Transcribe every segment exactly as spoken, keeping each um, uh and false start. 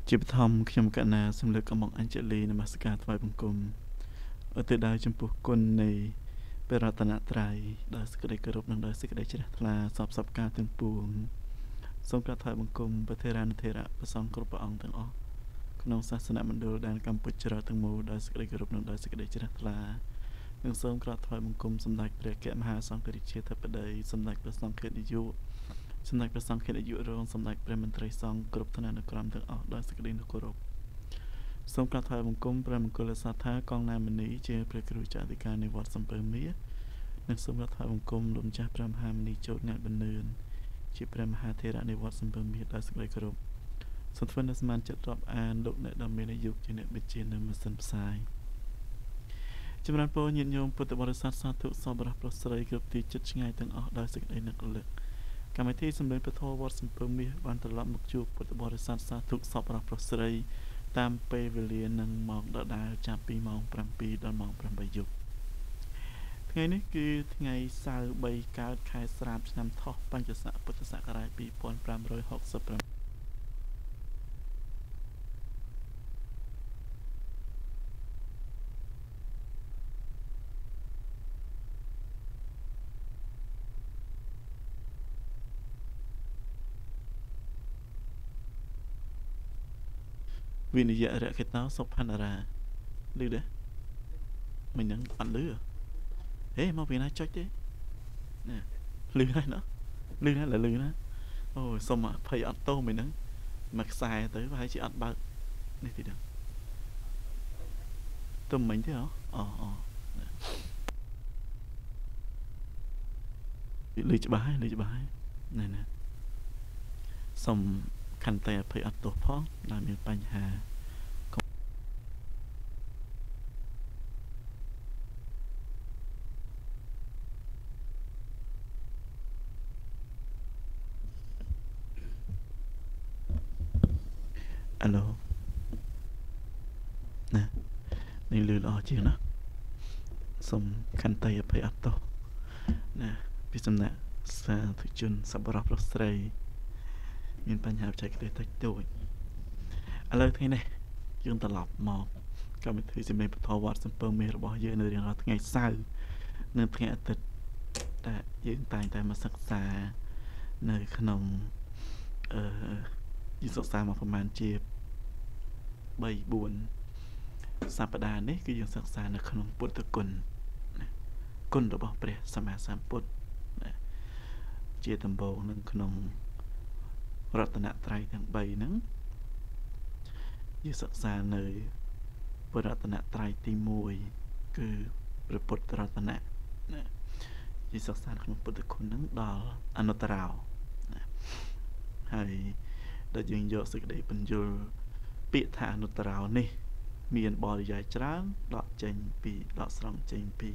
ជាបឋមខ្ញុំកណាសំលឹកកំងអញ្ជលីនមស្ការថ្វាយបង្គំឧទ្ទិសដល់ចំពោះគុណនៃព្រះរតនត្រ័យដោយសេចក្តីគោរពនិងដោយសេចក្តីជ្រះថ្លាសពសពការទាំងពួងសូមក្រាបថ្វាយបង្គំព្រះថេរានុថេរៈព្រះសង្ឃគ្រប់ព្រះអង្គទាំងអស់ក្នុងសាសនមណ្ឌលដែនកម្ពុជាទាំងមូលដោយសេចក្តីគោរពនិងដោយសេចក្តីជ្រះថ្លានិងសូមក្រាបថ្វាយបង្គំសម្ដេចព្រះកមហាសង្ឃរាជាធិបតីសម្ដេចព្រះសង្ឃនាយកសម្ដេចព្រះសង្ឃនាយករងសម្ដេចព្រះមន្ត្រីសង្ឃគ្រប់ឋានានុក្រមទាំងអស់ដោយសេចក្តីគោរពសូមក្រាបថ្វាយបង្គំព្រះមង្គលសាស្ថាកងណាមនីជាព្រះគ្រូចៅអធិការនៃវត្តសំពើមាសនិងសូមក្រាបថ្វាយបង្គំលោកម្ចាស់ព្រះមហាមុនីជោតអ្នកបនឿនជាព្រះមហាថេរៈនៃវត្តសំពើមាសដោយសេចក្តីគោរពសូមធ្វើនៅស្មានចិត្តរាប់អានលោកអ្នកដ៏មានអាយុជាអ្នកវិជានៅម៉ាស៊ីនផ្សាយចម្រើនពរញាតិញោមពុទ្ធបរិស័ទសាធុសពរៈប្រុសស្រីគ្រប់ទីជិតឆ្ងាយទាំងអស់ដោយសេចក្តីនឹករលឹកកម្មវិធីសម្លេងពធវត្តសំពើមាសបានត្រឡប់មកជួបពុទ្ធបរិស័ទសាធុសពរៈប្រុសស្រីតាមពេលវេលានឹងម៉ោងដដែលចាប់ពីម៉ោងប្រាំពីរដល់ម៉ោងប្រាំបីយប់ថ្ងៃនេះគឺថ្ងៃសៅរ៍បីកើតខែស្រាបឆ្នាំថោះបញ្ញស័កពុទ្ធសករាជពីរពាន់ប្រាំរយហកសិបប្រាំវិនិយរៈកេតោសុផណ្ណរាលឺទេមិននឹងអត់លឺហេមកពីណាចុចទេណាលឺហើយណាលឺណាលឺណាអូយសុំអភ័យអត់ទោសមិនហ្នឹងមកខ្សែទៅប្រហែលជាអត់បើកនេះទីហ្នឹងទៅមិញទេអូអូអូលឺច្បាស់ហើយលឺច្បាស់ហើយណែណាសុំខន្តីអភ័យអត់ទោសផងដែលមានបញ្ហាអាឡូណានេះលឺល្អជាងណាសូមខន្តីអភ័យអត់ទោសណាពីសំណាក់សាធុជនសប្បុរសប្រុសស្រីមានបញ្ហាបច្ចេកទេសតិចតួចឥឡូវថ្ងៃនេះយើងត្រឡប់មកកម្មវិធីសម្លេងពធវត្តសំពើមាសរបស់យើងនៅរៀងរាល់ថ្ងៃសៅរ៍និងថ្ងៃអាទិត្យដែលយើងតែងតែមកសិក្សានៅក្នុងអឺយើងសិក្សាមកប្រហែលជាបីបួនសប្តាហ៍នេះគឺយើងសិក្សានៅក្នុងពុទ្ធគុណគុណរបស់ព្រះសម្មាសម្ពុទ្ធជាដំបូងនឹងក្នុងរតនត្រ័យទាំងបីហ្នឹងយើងសិក្សានៅព្រះរតនត្រ័យទីមួយគឺព្រះពុទ្ធរតនៈណាយើងសិក្សាក្នុងពុទ្ធគុណហ្នឹងដល់អនុត្តរោណាហើយដែលយើងយកសេចក្តីបញ្យល់ពាក្យថាអនុត្តរោនេះមានបរិយាយច្រើនដកចេញពីដកស្រង់ចេញពី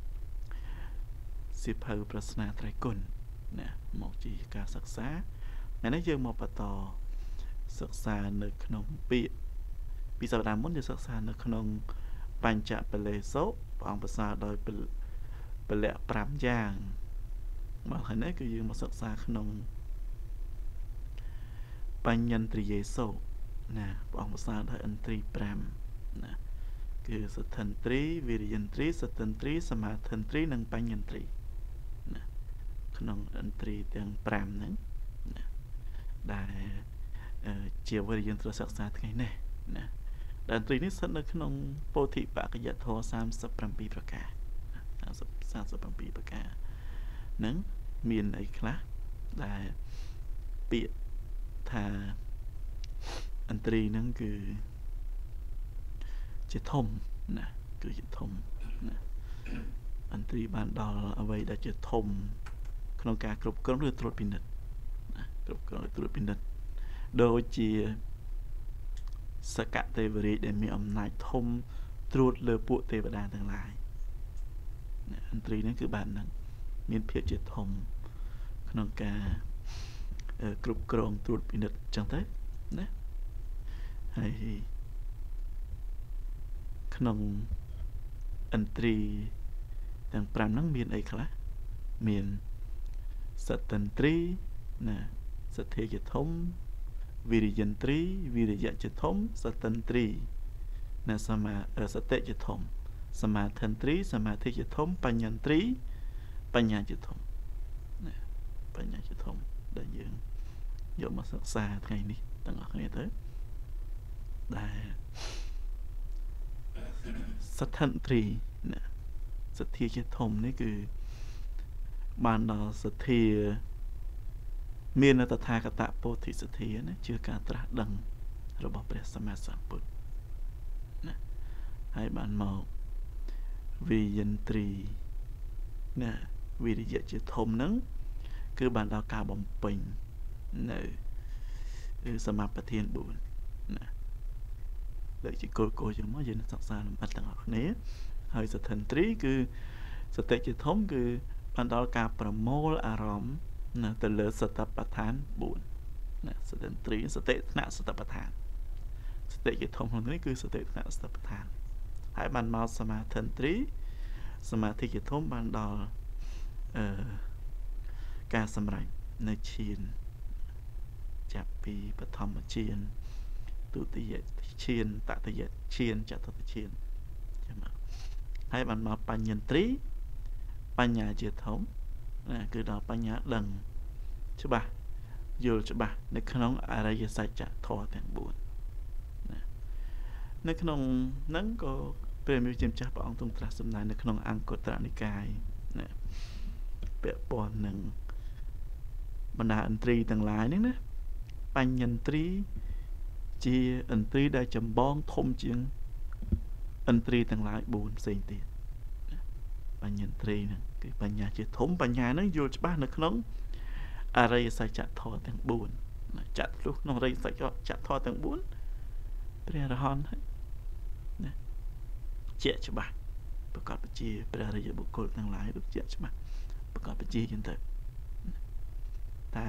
សៀវភៅប្រស្នាត្រៃគុណណាមកជាការសិក្សាថ្ងៃនេះយើងមកបន្តសិក្សានៅក្នុងពាក្យពីសប្តាហ៍មុនយើងសិក្សានៅក្នុងបញ្ចបលេសោព្រះអង្គប្រសាដោយពលៈប្រាំយ៉ាងមកហើយនេះគឺយើងមកសិក្សាក្នុងបញ្ញន្ទ្រិយេសោណាព្រះអង្គប្រសាដោយឥន្ទ្រីប្រាំណាគឺសទ្ធិន្ទ្រីវិរិយន្ទ្រីសទ្ធិន្ទ្រីសមាធិន្ទ្រីនិងបញ្ញន្ទ្រីណាក្នុងឥន្ទ្រីទាំងប្រាំហ្នឹងណាដែលជាវិរិយន្ទ្រសិក្សាថ្ងៃនេះណាដែលឥន្ទ្រីនេះស្ថិតនៅក្នុងពោធិបក្កយធម៌សាមសិបប្រាំពីរប្រការសាមសិបប្រាំពីរប្រការហ្នឹងមានអីខ្លះដែលពាក្យថាឥន្ទ្រីហ្នឹងគឺជាធំណាគឺជាធំណាឥន្ទ្រីបានដល់អ្វីដែលជាធំក្នុងការគ្រប់គ្រងឬត្រួតពិនិត្យណាគ្រប់គ្រងត្រួតពិនិត្យដូចជាសកទេវរាជដែលមានអំណាចធំត្រួតលើពួកទេវតាទាំងឡាយណាឥន្ទ្រីហ្នឹងគឺបានហ្នឹងមានភាពជាធំក្នុងការគ្រប់គ្រងត្រួតពិនិត្យចឹងទៅណាហើយក្នុងឥន្ទ្រីទាំងប្រាំហ្នឹងមានអីខ្លះមានសត្តិន្ទ្រីណាសទ្ធាជាធំវិរិយន្ត្រីវិរិយៈជាធំសតិន្ត្រីណាសមាសតិជាធំសមាធិន្ត្រីសមាធិជាធំបញ្ញន្ត្រីបញ្ញាជាធំណាបញ្ញាជាធំដែលយើងយកមកសិក្សាថ្ងៃនេះទាំងអស់គ្នាទៅដែលសតិន្ត្រីណាសទ្ធាជាធំនេះគឺបានដល់សទ្ធាមានតថាគតពោធិសទ្ធាណាជាការត្រាស់ដឹងរបស់ព្រះសម្មាសម្ពុទ្ធណាហើយបានមកវិរិយន្ត្រីណាវិរិយៈជាធំហ្នឹងគឺបានដល់ការបំពេញនៅសមាបទានបួនណាដូចជាគោលគោលយ៉ាងមកយើងនឹងសិក្សាលម្អិតទាំងអស់គ្នាហើយសតិន្ត្រីគឺសតិជាធំគឺបានដល់ការប្រមូលអារម្មណ៍ណាទៅលើសតិប្បដ្ឋានបួនណាសតិន្ត្រីសតិថ្នាក់សតិប្បដ្ឋានសតិជាធំក្នុងនេះគឺសតិថ្នាក់សតិប្បដ្ឋានហើយបានមកសមាធិន្ត្រីសមាធិជាធំបានដល់អឺការសម្រេចនៅឈានចាប់ពីបឋមឈានទុតិយឈានតតិយឈានចតុតឈានចាំមកហើយបានមកបញ្ញន្ត្រីបញ្ញាជាធំណាគឺដល់បញ្ញាដឹងច្បាស់យល់ច្បាស់នៅក្នុងអរិយសច្ចធម៌ទាំងបួនណានៅក្នុងហ្នឹងក៏ព្រះមេជាម្ចាស់ព្រះអង្គទ្រង់ត្រាស់សម្ដែងនៅក្នុងអង្គត្រនិកាយណាពាក់ព័ន្ធនឹងបណ្ដាឥន្ទ្រីទាំងឡាយហ្នឹងណាបញ្ញន្ត្រីជាឥន្ទ្រីដែលចម្បងធំជាងឥន្ទ្រីទាំងឡាយបួនផ្សេងទៀតបញ្ញន្ត្រីហ្នឹងគឺបញ្ញាជាធំបញ្ញាហ្នឹងយល់ច្បាស់នៅក្នុងអរិយសច្ចធម៌ទាំងបួនចាត់លុះក្នុងអរិយសច្ចធម៌ទាំងបួនព្រះអរហន្តណាជាច្បាស់ប្រកបជាព្រះអរិយបុគ្គលទាំងឡាយដូចជាច្បាស់ប្រកបជាចឹងទៅតែ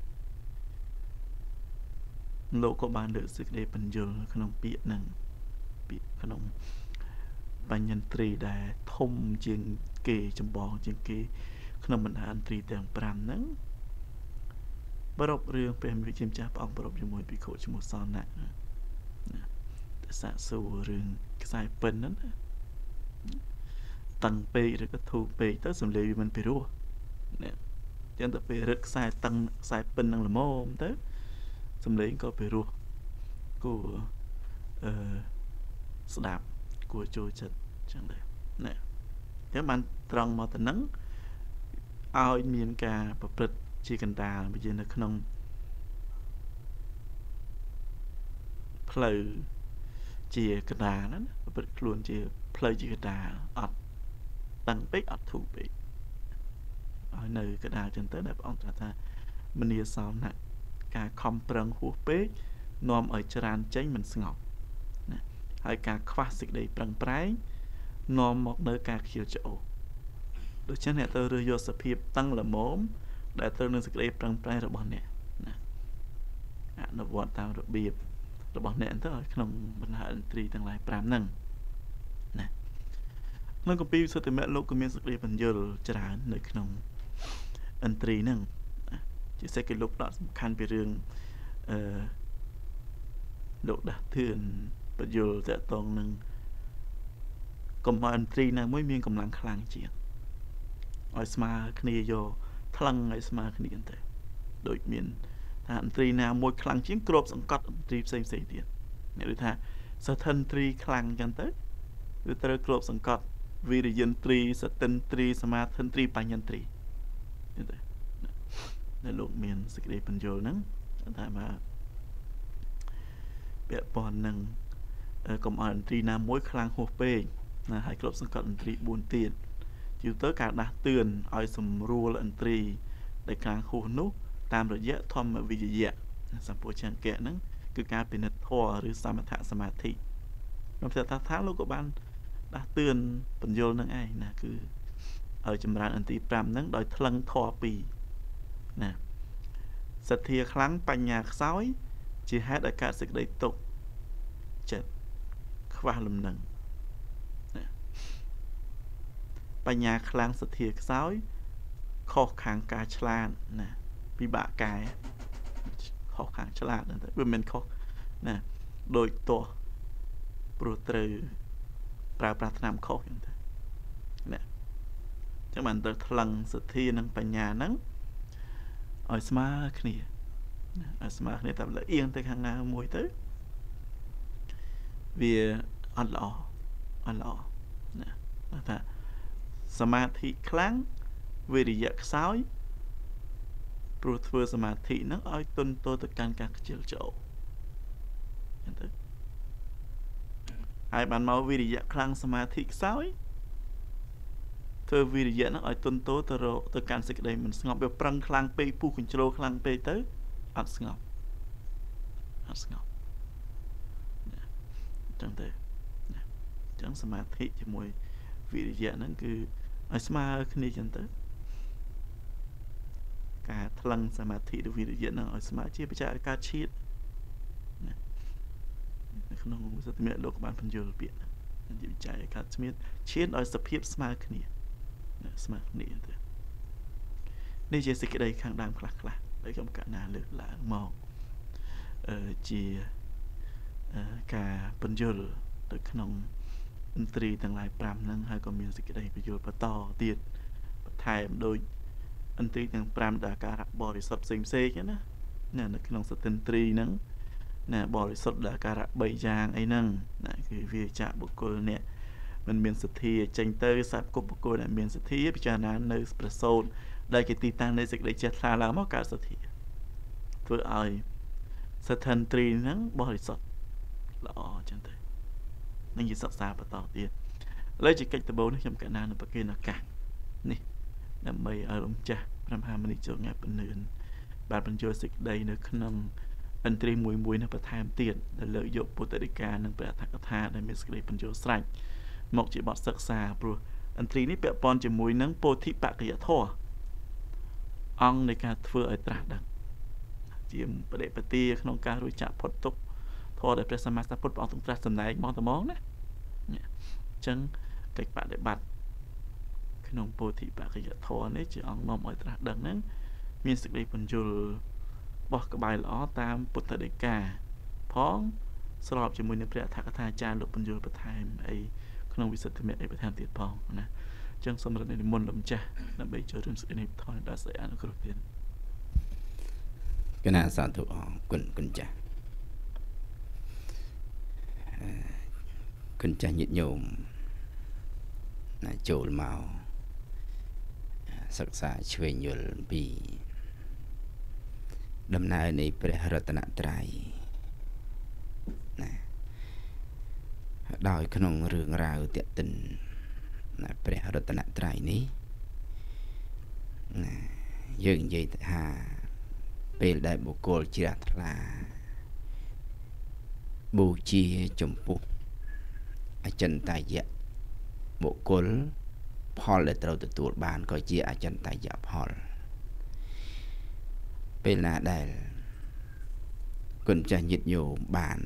លោកក៏បានលើកសេចក្តីបញ្យលក្នុងពាក្យហ្នឹងពាក្យក្នុងបញ្ញន្ត្រីដែលធំជាងគេចម្បងជាងគេក្នុងបណ្ដាឥន្ទ្រីទាំងប្រាំហ្នឹងបរពរឿងព្រះមេជាម្ចាស់ព្រះអង្គបរពជាមួយភិក្ខុឈ្មោះសនៈណាទៅសាកសួររឿងខ្សែពិនហ្នឹងណាតឹងពេកឬក៏ធូរពេកទៅសំលេងវាមិនពិរោះណាចឹងទៅពេលរឹតខ្សែតឹងខ្សែពិននឹងល្មមទៅសំលេងក៏ពិរោះគួរអឺស្ដាប់គួរចូលចិត្តចឹងដែរណាចឹងបានត្រង់មកទៅនឹងឲ្យមានការប្រព្រឹត្តជាកណ្ដាលវានៅក្នុងផ្លូវជាកណ្ដាលណាប្រព្រឹត្តខ្លួនជាផ្លូវជាកណ្ដាលអត់តឹងពេកអត់ធូរពេកឲ្យនៅកណ្ដាលចឹងទៅដែលព្រះអង្គត្រាស់ថាមនីសោមណាការខំប្រឹងហួសពេកនាំឲ្យច្រានចេញមិនស្ងប់ណាហើយការខ្វះសេចក្តីប្រឹងប្រែងនាំមកនៅការខៀវច្អូសដូច្នេះអ្នកទៅរើសយកសភាពតឹងល្មមដែលត្រូវនឹងសេចក្តីប្រឹងប្រែងរបស់អ្នកណាអនុវត្តតាមរបៀបរបស់អ្នកទៅឲ្យក្នុងបណ្ដាឥន្ទ្រីទាំងឡាយប្រាំហ្នឹងណាក្នុងគម្ពីរវិសុទ្ធិមគ្គលោកក៏មានសេចក្តីបញ្យលច្រើននៅក្នុងឥន្ទ្រីហ្នឹងជាសេចក្តីលោកដាក់សំខាន់ពីរឿងអឺលោកដាស់ធឿនបញ្យលតកតងនឹងកុំឲ្យឥន្ទ្រីណាមួយមានកម្លាំងខ្លាំងជាងឲ្យស្មើគ្នាយកថ្លឹងឲ្យស្មើគ្នាទៅដូចមានថាឥន្ទ្រីណាមួយខ្លាំងជាងគ្របសង្កត់ឥន្ទ្រីផ្សេងផ្សេងទៀតអ្នកដូចថាសតិន្ទ្រីខ្លាំងចឹងទៅវាត្រូវគ្របសង្កត់វិរិយន្ទ្រីសតិន្ទ្រីសមាធិន្ទ្រីបញ្ញន្ទ្រីចឹងទៅដែលលោកមានសេចក្តីបញ្យលហ្នឹងថាមកពាក់ព័ន្ធនឹងកុំឲ្យឥន្ទ្រីណាមួយខ្លាំងហួសពេកណាហើយគ្របសង្កត់ឥន្ទ្រីបួនទៀតជាទៅការដាស់តឿនឲ្យសម្រួលឥន្ទ្រីដែលខ្លាំងហួសនោះតាមរយៈធម្មវិជ្ជាសម្ពោធញ្ញៈហ្នឹងគឺការពិនិត្យធម៌ឬសមថសមាធិក្នុងព្រះថាថាលោកក៏បានដាស់តឿនបញ្យលនឹងឯងណាគឺឲ្យចម្រើនឥន្ទ្រីប្រាំហ្នឹងដោយថ្លឹងធម៌ពីរណាសទ្ធាខ្លាំងបញ្ញាខ្សោយជាហេតុឲ្យកើតសេចក្តីទុក្ខចិត្តខ្វះលំនឹងណាបញ្ញាខ្លាំងសទ្ធាខ្សោយខុសខាងការឆ្លាតណាពិបាកកែខ khó khăn chả là vì mình khó nè đôi to pro từ pra pra tham khó nè chắc bạn từ thằng sự thi năng phải nhà nắng ở smart kia ở smart này tập là yên tới hàng nào mùi tới vì ăn lọ ăn lọ nè là Samadhi kháng vì đi dạy sói pro thưa Samadhi nó ở tuân tôi tất cả các chiều chỗ ai bạn mau vì đi dạy kháng Samadhi sói thưa vì đi dạy nó ở tuân tôi tôi rồi tôi can sự đây mình ngọc biểu prang kháng pe pu control kháng pe tới ăn ngọc ăn ngọc chẳng thế chẳng Samadhi chỉ mùi vì đi dạy nó cứ ở smart kia chẳng tới cả thằng Samadhi được vì được diễn ở smart chia bạch ca chiết không能说咩លោកបានបញ្យល់ពាក្យនិយាយចែកកាត់ស្មៀតឈានឲ្យសភាពស្មើគ្នាស្មើគ្នាទៅនេះជាសេចក្តីខាងដើមខ្លះខ្លះដែលខ្ញុំកណាលើកឡើងមកអឺជាការបញ្យល់ទៅក្នុងឥន្ទ្រីទាំងឡាយfiveហ្នឹងហើយក៏មានសេចក្តីបញ្យល់បន្តទៀតបន្ថែមដោយឥន្ទ្រីទាំងfiveដែលការបរិសុទ្ធផ្សេងផ្សេងណាណានៅក្នុងសតិន្ទ្រីហ្នឹងណាបរិសុទ្ធដែលការៈthreeយ៉ាងអីហ្នឹងណាគឺវាចាក់បុគ្គលនេះមិនមានសទ្ធាចេញទៅសត្វគប់បុគ្គលដែលមានសទ្ធាពិចារណានៅប្រសូតដែលគេទីតាំងនៃសេចក្តីចេះថ្លាឡើងមកកើតសទ្ធាធ្វើឲ្យសតិន្ទ្រីហ្នឹងបរិសុទ្ធល្អចឹងទៅនឹងជាសិក្សាបន្តទៀតឥឡូវជាកិច្ចដំបូងនេះខ្ញុំកណ្ណានៅប្រគិនឱកាសនេះដើម្បីឲ្យរំចាស់ព្រះមហាមុនីចូលថ្ងៃពនឿនបានបញ្ចូលសេចក្តីនៅក្នុងឥន្ទ្រីមួយមួយនៅបន្ថែមទៀតដែលលើកយកពុទ្ធដីកានិងព្រះអត្ថកថាដែលមានសេចក្តីបញ្ចូលស្រេចមកជាបទសិក្សាព្រោះឥន្ទ្រីនេះពាក់ព័ន្ធជាមួយនឹងពោធិបក្ខយធម៌អង្គនៃការធ្វើឲ្យត្រាស់ដឹងជាបដិបទាក្នុងការរួចចាក់ផុតទុក្ខធម៌ដែលព្រះសម្មាសម្ពុទ្ធព្រះអង្គទ្រង់ត្រាស់សម្ដែងមកតែមកណាអញ្ចឹងកិច្ចបដិបត្តិក្នុងពោធិបក្ខយធម៌នេះជាអង្គនាំឲ្យត្រាស់ដឹងហ្នឹងមានសេចក្តីបញ្យល់បោះក្បាយល្អតាមពុទ្ធដីកាផងស្របជាមួយនឹងព្រះអត្ថកថាចារលោកបញ្យល់បន្ថែមអីក្នុងវិសុទ្ធិមគ្គអីបន្ថែមទៀតផងណាអញ្ចឹងសូមរំលឹកនិមន្តលោកម្ចាស់ដើម្បីចូលរួមសេចក្តីថយដល់សេចក្តីអនុគ្រោះទៀតគណៈសាធុអរគុណគុណចាស់គុណចាស់ញាតិញោមណាចូលមកសិក្សាឆ្វេងយល់ពីដំណើរនៃព្រះរតនត្រ័យណាដោយក្នុងរឿងរ៉ាវទាក់ទិនណាព្រះរតនត្រ័យនេះណាយើងនិយាយថាពេលដែលបុគ្គលជ្រះថ្លាបូជាចំពោះអចិន្តាយៈបុគ្គលផលដែលត្រូវទទួលបានក៏ជាអចិន្តាយៈផលពេលណាដែលគុណចាស់ញាតិញោមបាន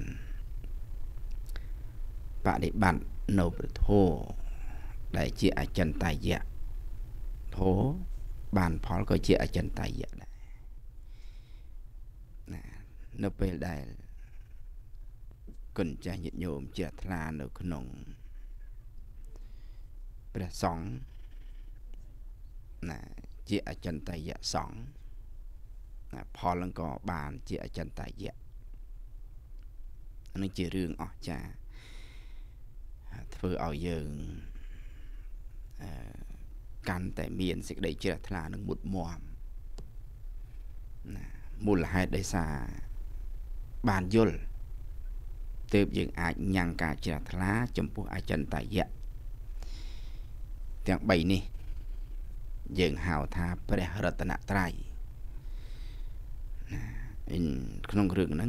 បដិបត្តិនៅព្រះធម៌ដែលជាអចិន្តាយៈធម៌បានផលក៏ជាអចិន្តាយៈដែរណានៅពេលដែលគុណចាស់ញាតិញោមជ្រះថ្លានៅក្នុងព្រះសង្ឃណាជាអចិន្តាយៈសង្ឃផលនឹងក៏បានជាអចិន្តាយៈនេះជារឿងអស្ចារ្យធ្វើឲ្យយើងអឺកាន់តែមានសេចក្តីជ្រះថ្លានិងមុតមមណាមូលហេតុដោយសារបានយល់ទើបយើងអាចញ៉ាំងការជ្រះថ្លាចំពោះអចិន្តាយៈទាំងបីនេះយើងហៅថាព្រះរតនត្រ័យក្នុងរឿងហ្នឹង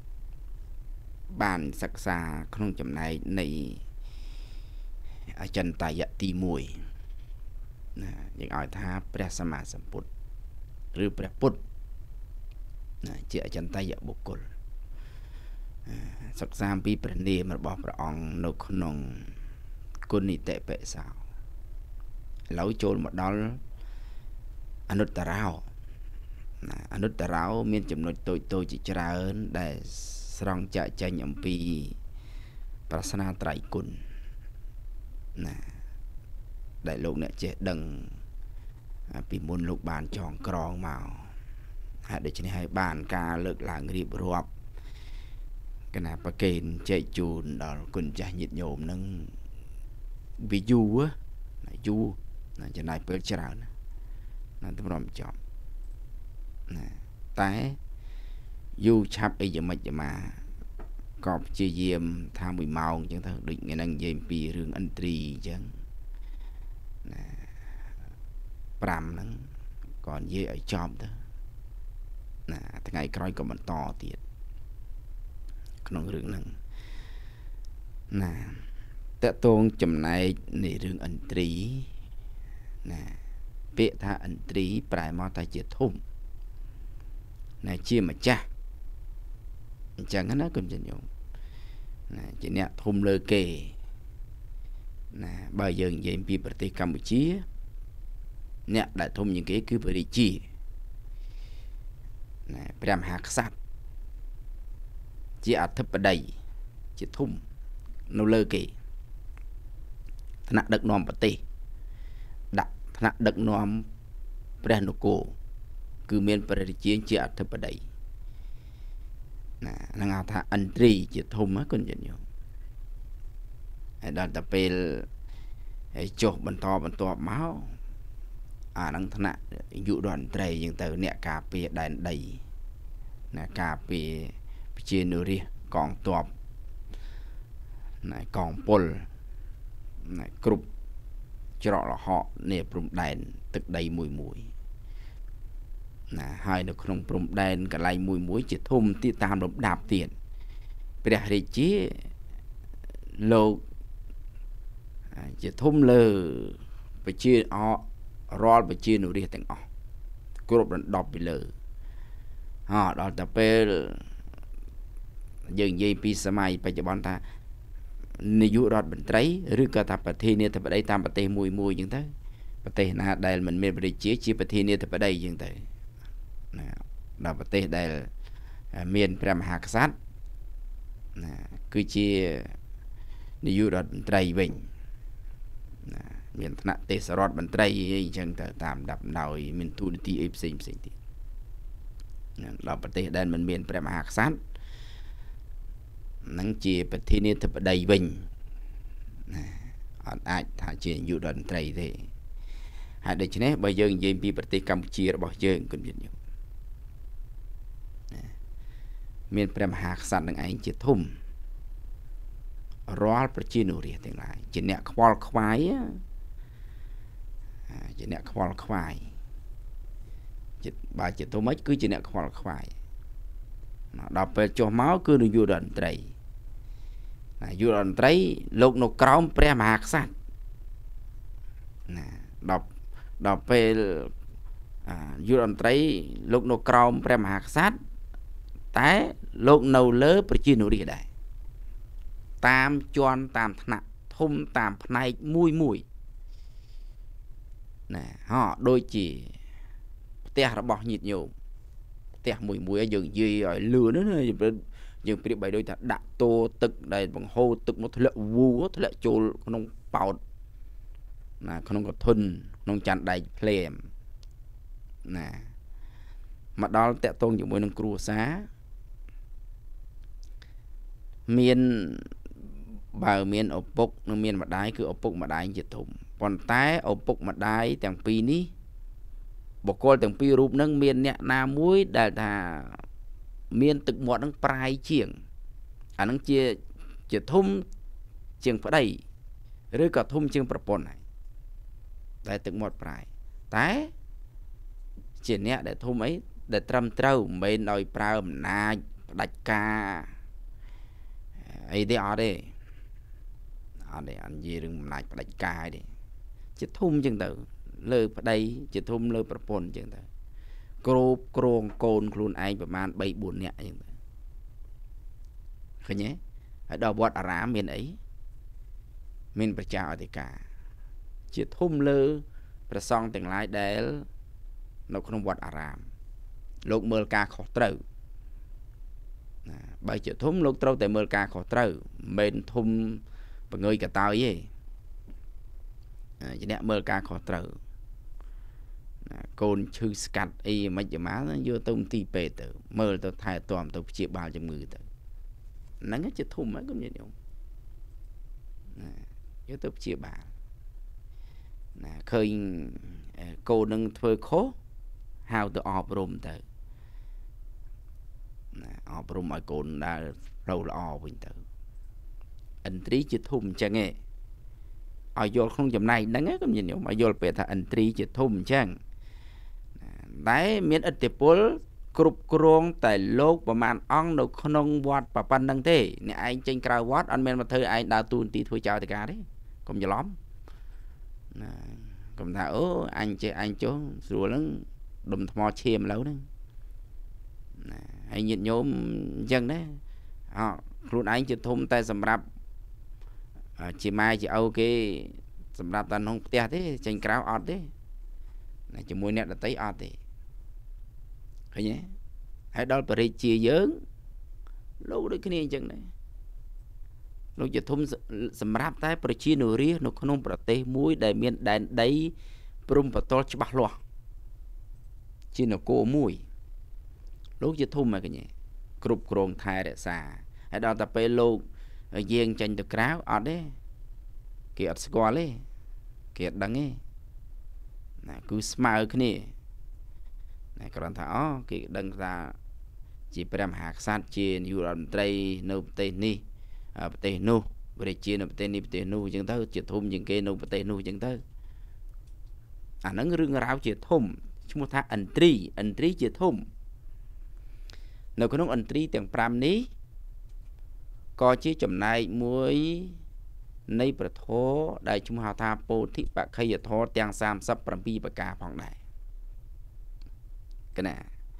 បានសិក្សាក្នុងចំណែកនៃអចិន្តាយៈទីoneណាយើងឲ្យថាព្រះសម្មាសម្ពុទ្ធឬព្រះពុទ្ធណាជាអចិន្តាយៈបុគ្គលសិក្សាអំពីព្រះនាមរបស់ព្រះអង្គនៅក្នុងគុណនីតិបិសោឥឡូវចូលមកដល់អនុត្តរោអនុត្តរោមានចំណុចតូចតូចជាច្រើនដែលស្រង់ចាក់ចែងអំពីប្រស្នាត្រៃគុណណាដែលលោកអ្នកចេះដឹងពីមុនលោកបានចងក្រងមកហើយដូច្នេះហើយបានការលើកឡើងរៀបរាប់គណៈប្រកេនចែកជូនដល់គុណចាស់ញាតិញោមនឹងវាយូរណាយូរណាចំណាយពេលច្រើនណាទៅព្រមចប់ណាតែយូរឆាប់អីយ៉ាងម៉េចយ៉ាងម៉ាក៏ព្យាយាមថាមួយម៉ោងអញ្ចឹងទៅដូចថ្ងៃហ្នឹងនិយាយពីរឿងឥន្ទ្រីអញ្ចឹងណាប្រាំហ្នឹងក៏និយាយឲ្យចប់ទៅណាថ្ងៃក្រោយក៏បន្តទៀតក្នុងរឿងហ្នឹងណាតកតងចំណែកនៃរឿងឥន្ទ្រីណាពាក្យថាឥន្ទ្រីប្រែមកតែជាធំណាជាម្ចាស់អញ្ចឹងណាគុណញោមណាជាអ្នកធំលើគេណាបើយើងនិយាយពីប្រទេសកម្ពុជាអ្នកដែលធំជាងគេគឺព្រះរាជាណាព្រះមហាក្សត្រជាអធិបតីជាធំនៅលើគេថ្នាក់ដឹកនាំប្រទេសដាក់ថ្នាក់ដឹកនាំព្រះនគរគឺមានព្រះរាជាជាអធិបតីណានឹងហៅថាឥន្ទ្រីជាធំណាគុណញាតិញោមហើយដល់តែពេលហើយចុះបន្តបន្តមកអានឹងថ្នាក់យុរដ្ឋមន្ត្រីអញ្ចឹងទៅអ្នកការពារដែនដីណាការពារប្រជានុរាស្ត្រកងទ័ពណាកងពលណាគ្រប់ច្រកលហកនេះព្រំដែនទឹកដីមួយមួយណាហើយនៅក្នុងព្រំដែនកន្លែងមួយមួយជាធំទៀតតាមលំដាប់ទៀតព្រះរាជាលោកជាធំលើប្រជាអរាល់ប្រជានុរាស្ត្រទាំងអស់គ្រប់រំដប់ពីលើហ៎ដល់តែពេលយើងនិយាយពីសម័យបច្ចុប្បន្នថានាយករដ្ឋមន្ត្រីឬក៏ថាប្រធានាធិបតីតាមប្រទេសមួយមួយអញ្ចឹងទៅប្រទេសណាដែលមិនមានព្រះរាជាជាប្រធានាធិបតីអញ្ចឹងទៅណាដល់ប្រទេសដែលមានព្រះមហាក្សត្រណាគឺជានាយករដ្ឋមន្ត្រីវិញណាមានឋានៈទេសរដ្ឋមន្ត្រីអីអញ្ចឹងទៅតាមដាប់ដោយមានទូនាទីអីផ្សេងផ្សេងទៀតដល់ប្រទេសដែលមិនមានព្រះមហាក្សត្រនឹងជាប្រធានាធិបតីវិញណាអត់អាចថាជានាយករដ្ឋមន្ត្រីទេហើយដូច្នេះបើយើងនិយាយពីប្រទេសកម្ពុជារបស់យើងគុណញាតិញោមមានព្រះមហាក្សត្រនឹងឯងជាធំរាល់ប្រជានុរាស្ត្រទាំងឡាយជាអ្នកខ្វល់ខ្វាយជាអ្នកខ្វល់ខ្វាយចិត្តបើជាធំមិនគឺជាអ្នកខ្វល់ខ្វាយដល់ពេលចុះមកគឺនាយករដ្ឋមន្ត្រីនាយករដ្ឋមន្ត្រីលោកនៅក្រោមព្រះមហាក្សត្រណាដល់ដល់ពេលនាយករដ្ឋមន្ត្រីលោកនៅក្រោមព្រះមហាក្សត្រតែលោកនៅលើប្រជានុរាស្ត្រដែរតាមជាន់តាមថ្នាក់ធំតាមផ្នែកមួយមួយណាហ៎ដូចជាផ្ទះរបស់ញាតិញោមផ្ទះមួយមួយយើងនិយាយឲ្យលឿនណាយើងប្រៀបបីដូចថាដាក់តោទឹកដែលបង្ហូរទឹកមកធ្លាក់វូធ្លាក់ចូលក្នុងប៉ោតណាក្នុងកធុនក្នុងច័ន្ទដែកភ្លាមណាមកដល់តាក់ទងជាមួយនឹងគ្រួសារមានបើមានឪពុកនិងមានម្ដាយគឺឪពុកម្ដាយជាធំប៉ុន្តែឪពុកម្ដាយទាំងពីរនេះបុគ្គលទាំងពីររូបនឹងមានអ្នកណាមួយដែលថាមានទឹកមាត់នឹងប្រៃជាងអានឹងជាជាធំជាងប្តីឬក៏ធំជាងប្រពន្ធហើយតែទឹកមាត់ប្រៃតែជាអ្នកដែលធំអីដែលត្រឹមត្រូវមិនមែនដោយប្រើអំណាចផ្ដាច់ការអីទេអត់ទេអត់ទេអត់និយាយរឿងអំណាចផ្ដាច់ការទេជាធំជាងទៅលើប្តីជាធំលើប្រពន្ធអញ្ចឹងទៅគ្រប់គ្រងកូនខ្លួនឯងប្រហែលបីបួននាក់អញ្ចឹងទៅឃើញទេហើយដល់វត្តអារាមមានអីមានប្រជាអធិការជាធំលើព្រះសង្ឃទាំងឡាយដែលនៅក្នុងវត្តអារាមលោកមើលការខុសត្រូវណាបើជាធំលោកត្រូវតែមើលការខុសត្រូវមិនធំបង្ងើយកតើយទេជាអ្នកមើលការខុសត្រូវណាកូនឈឺស្កាត់អីមិនយ៉ាងម៉េចយកទៅមន្ទីរពេទ្យទៅមើលទៅថែទាំទៅព្យាបាលជំងឺទៅហ្នឹងជាធំហ្នឹងគុំញាតិញោមណាយកទៅព្យាបាលណាឃើញកូននឹងធ្វើខុសហៅទៅអប់រំទៅណាអប់រំឲ្យកូនដើរផ្លូវល្អវិញទៅឥន្ទ្រីជាធំអញ្ចឹងឯងឲ្យយល់ក្នុងចំណែកហ្នឹងក៏មានខ្ញុំឲ្យយល់ពេលថាឥន្ទ្រីជាធំអញ្ចឹងតែមានឥទ្ធិពលគ្រប់គ្រងតែលោកប្រមាណអង្គនៅក្នុងវត្តប៉ុណ្្នឹងទេអ្នកឯងចេញក្រៅវត្តអត់មានមកធ្វើឯងដើរទូនទីធ្វើចោលតការទេកុំច្រឡំណាកុំថាអូអញចេះអញចុះស្រួលហ្នឹងដុំថ្មឈាមឥឡូវហ្នឹងណាហើយញាតិញោមអញ្ចឹងដែរអោខ្លួនឯងជាធំតែសម្រាប់ជាម៉ែជាឪគេសម្រាប់តែក្នុងផ្ទះទេចេញក្រៅអត់ទេណាជាមួយអ្នកដតីអត់ទេឃើញទេហើយដល់បរិយាជាយើងលោកដូចគ្នាអញ្ចឹងដែរលោកជាធំសម្រាប់តែប្រជានុរាស្ត្រនៅក្នុងប្រទេសមួយដែលមានដែនដីព្រំប្រទល់ច្បាស់លាស់ជានគរមួយលោកជាធំមកគ្នាគ្រប់គ្រងថែរក្សាហើយដល់តែពេលលោកយាងចេញទៅក្រៅអត់ទេគេអត់ស្គាល់ទេគេអត់ដឹងទេណាគឺស្មើគ្នាណាគ្រាន់ថាអូគេដឹងថាជាព្រះមហាក្សត្រជានាយករដ្ឋមន្ត្រីនៅប្រទេសនេះប្រទេសនោះព្រះជានៅប្រទេសនេះប្រទេសនោះអញ្ចឹងទៅជាធំជាងគេនៅប្រទេសនោះអញ្ចឹងទៅអាហ្នឹងរឿងរ៉ាវជាធំឈ្មោះថាឥន្ទ្រីឥន្ទ្រីជាធំនៅក្នុងឥន្ទ្រីទាំងប្រាំនេះក៏ជាចំណែកមួយនៃព្រះធម៌ដែលឈ្មោះហៅថាពោធិបក្ខយធម៌ទាំងសាមសិបប្រាំពីរប្រការផងដែរកណា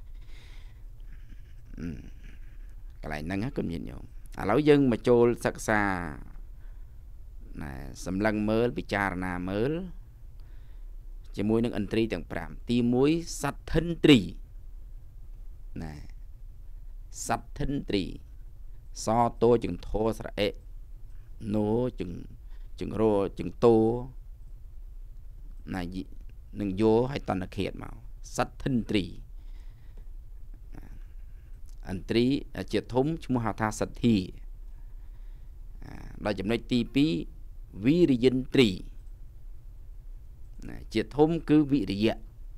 កន្លែងហ្នឹងគុំញាតិញោមឥឡូវយើងមកចូលសិក្សាណាសម្លឹងមើលពិចារណាមើលជាមួយនឹងឥន្ទ្រីទាំងប្រាំទីមួយសត្ថិន្ទ្រីណាសត្ថិន្ទ្រីសតោជឹងធោស្រអិណូជឹងជឹងរជឹងតោណានឹងយោឲ្យតណ្ណឃាតមកសត្ថិន្ទ្រីឥន្ទ្រីជាធំឈ្មោះហៅថាសទ្ធាដល់ចំណុចទីពីរវិរិយិន្ទ្រីណាជាធំគឺវិរិយៈ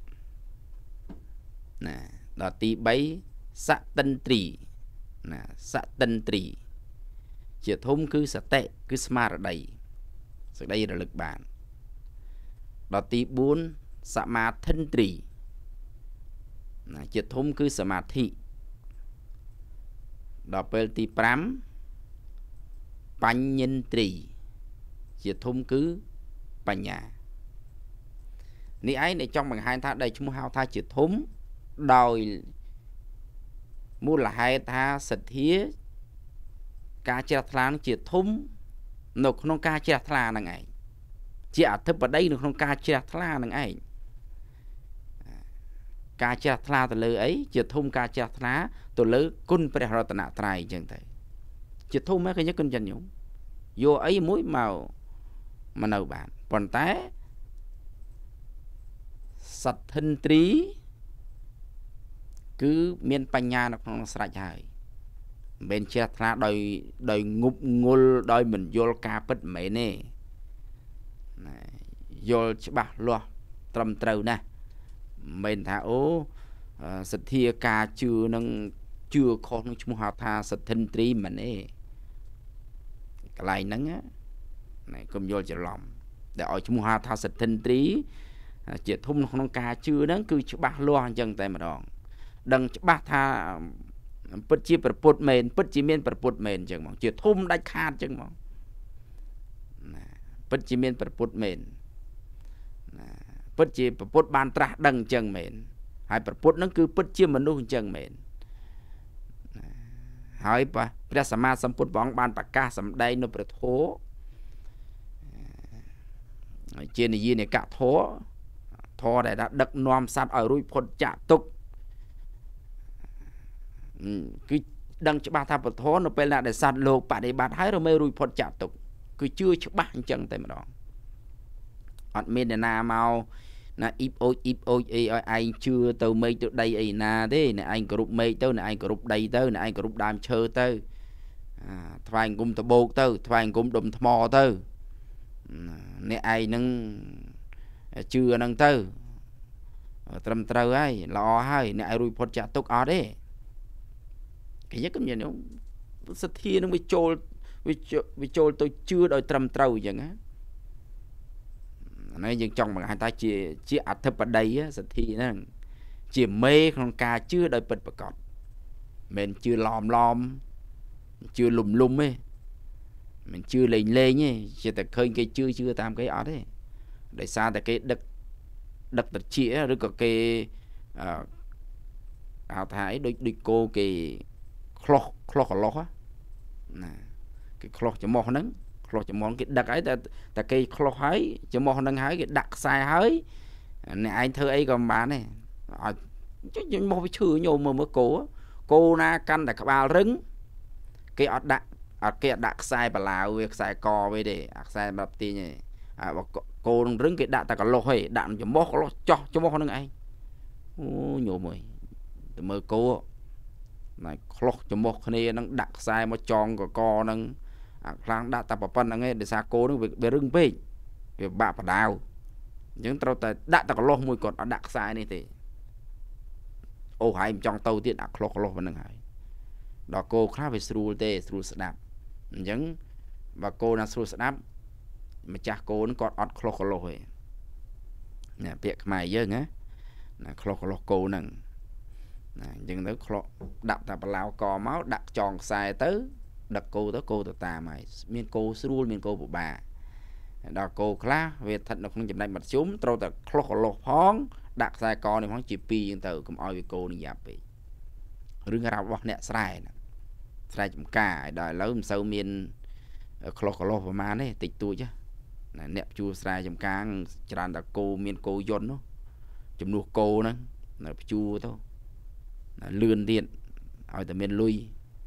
ណាដល់ទីបីសតិន្ទ្រីណាសតិន្ទ្រីជាធំគឺសតិគឺស្មារតីសេចក្តីរលឹកបានដល់ទីបួនសមាធិន្ទ្រីណាជាធំគឺសមាធិដល់ពេលទីប្រាំបញ្ញិន្ទ្រីជាធំគឺបញ្ញានេះឯងដែលចង់បង្ហាញថាដែលឈ្មោះហៅថាជាធំដោយមូលហេតុថាសទ្ធាការជ្រះថ្លាជាធំនៅក្នុងការជ្រះថ្លានឹងឯងជាអធិបតីនៅក្នុងការជ្រះថ្លានឹងឯងការជ្រះថ្លាទៅលើអីជាធំការជ្រះថ្លាទៅលើគុណព្រះរតនត្រ័យអញ្ចឹងទៅជាធំហ្នឹងគេគុណចិនញោមយកអីមួយមកមកនៅបានប៉ុន្តែសត្ថិន្ទ្រីគឺមានបញ្ញានៅក្នុងស្រេចហើយមិនមែនជ្រះថ្លាដោយដោយងប់ងល់ដោយមិនយល់ការពិតមិនមែនទេណាយល់ច្បាស់លាស់ត្រឹមត្រូវណាស់មិនមែនថាអូសទ្ធាការជឿនឹងជឿខុសនឹងឈ្មោះហៅថាសទ្ធិន្ទ្រីមិនទេកន្លែងហ្នឹងណាកុំយល់ច្រឡំដែលឲ្យឈ្មោះហៅថាសទ្ធិន្ទ្រីជាធំក្នុងការជឿហ្នឹងគឺច្បាស់លាស់អញ្ចឹងតែម្ដងដឹងច្បាស់ថាពិតជាប្រពុតមែនពិតជាមានប្រពុតមែនអញ្ចឹងហ្មងជាធំដាច់ខាតអញ្ចឹងហ្មងណាពិតជាមានប្រពុតមែនណាពិតជាប្រពុតបានត្រាស់ដឹងអញ្ចឹងមែនហើយប្រពុតហ្នឹងគឺពិតជាមនុស្សអញ្ចឹងមែនណាហើយព្រះសម្មាសម្ពុទ្ធព្រះអង្គបានប្រកាសសម្ដែងនៅព្រះធម៌ជានិយាយកៈធម៌ធម៌ដែលដឹកនាំសត្វឲ្យរួចផុតចាកទុក្ខ cứ đăng cho ba tháp bật thố nó bên là để sát lột bà để bạt hái rồi mê rùi phật chạ tục cứ chưa cho bác chân tay mà đó ọt mê nè na mau na íp ôi íp ôi ê ôi anh chưa tàu mây từ đây ấy na thế nè anh có rụp mây tớ nè anh có rụp đầy tớ nè anh có rụp đàm chơ tớ thoại anh cũng tàu bột tớ thoại anh cũng đùm thmò tớ nè ai nâng chưa nâng tớ trầm trâu ấy lo hay nè ai rùi phật chạ tục ở đấy cái nhất cũng như nó sát thi nó mới trôi vì trôi tôi chưa đòi trầm trâu vậy á nói nhưng trong mà hai ta chỉ chỉ ắt thấp ở đây á sát thi nó chỉ mê con ca chưa đòi bật bật cọt mình chưa lòm lòm chưa lùm lùm ấy mình chưa lên lên nhé chỉ tại khơi cái chưa chưa tam cái ở đấy để xa tại cái đất đất đất chĩa rồi có cái ảo thái đôi đôi cô cái kho kho kho á cái kho cho mò nắng kho cho mò cái đặc ấy ta ta cái kho hái cho mò nắng hái cái đặc sai hái này anh thơ ấy còn bà này chứ mò phải chửi nhiều mà mới cố cô na căn là các bà rứng cái ọt đặc ở cái đặc sai bà lào việc sai cò với để sai bập tì nhỉ cô rứng cái đạn ta cả lô hay đạn cho mò cho cho mò nắng anh nhiều mười mơ cố này khóc cho một này nó đặt sai mà tròn của co nó đang đặt tập phân nó nghe để xa cố nó về rừng về về bạ và đào những tao ta đặt ta có lo mùi còn đặt sai này thì ô hai trong tàu tiện đặt khóc khóc bên này đó cô khá về sưu tê sưu snap những và cô là sưu snap mà cha cô nó còn ọt khóc khóc rồi nè việc mày dơ nhá khóc khóc cô nè nhưng nó đặt tập lao cò máu đặt tròn xài tới đặt cô tới cô từ tà mày miền cô sưu miền cô của bà đó cô khá về thật nó không chịu đánh mặt xuống trâu ta khóc lột phong đặt xài cò này phong chỉ pi nhưng từ cũng oi với cô đi dạp bị rừng rau bọc nẹt xài nè xài chấm cả đòi lấy sâu miền khóc lột mà này tịch tôi chứ nẹt chua xài chấm cá tràn là cô miền cô dồn nó chấm nuốt cô nữa là chua thôi lươn điện ở từ miền lui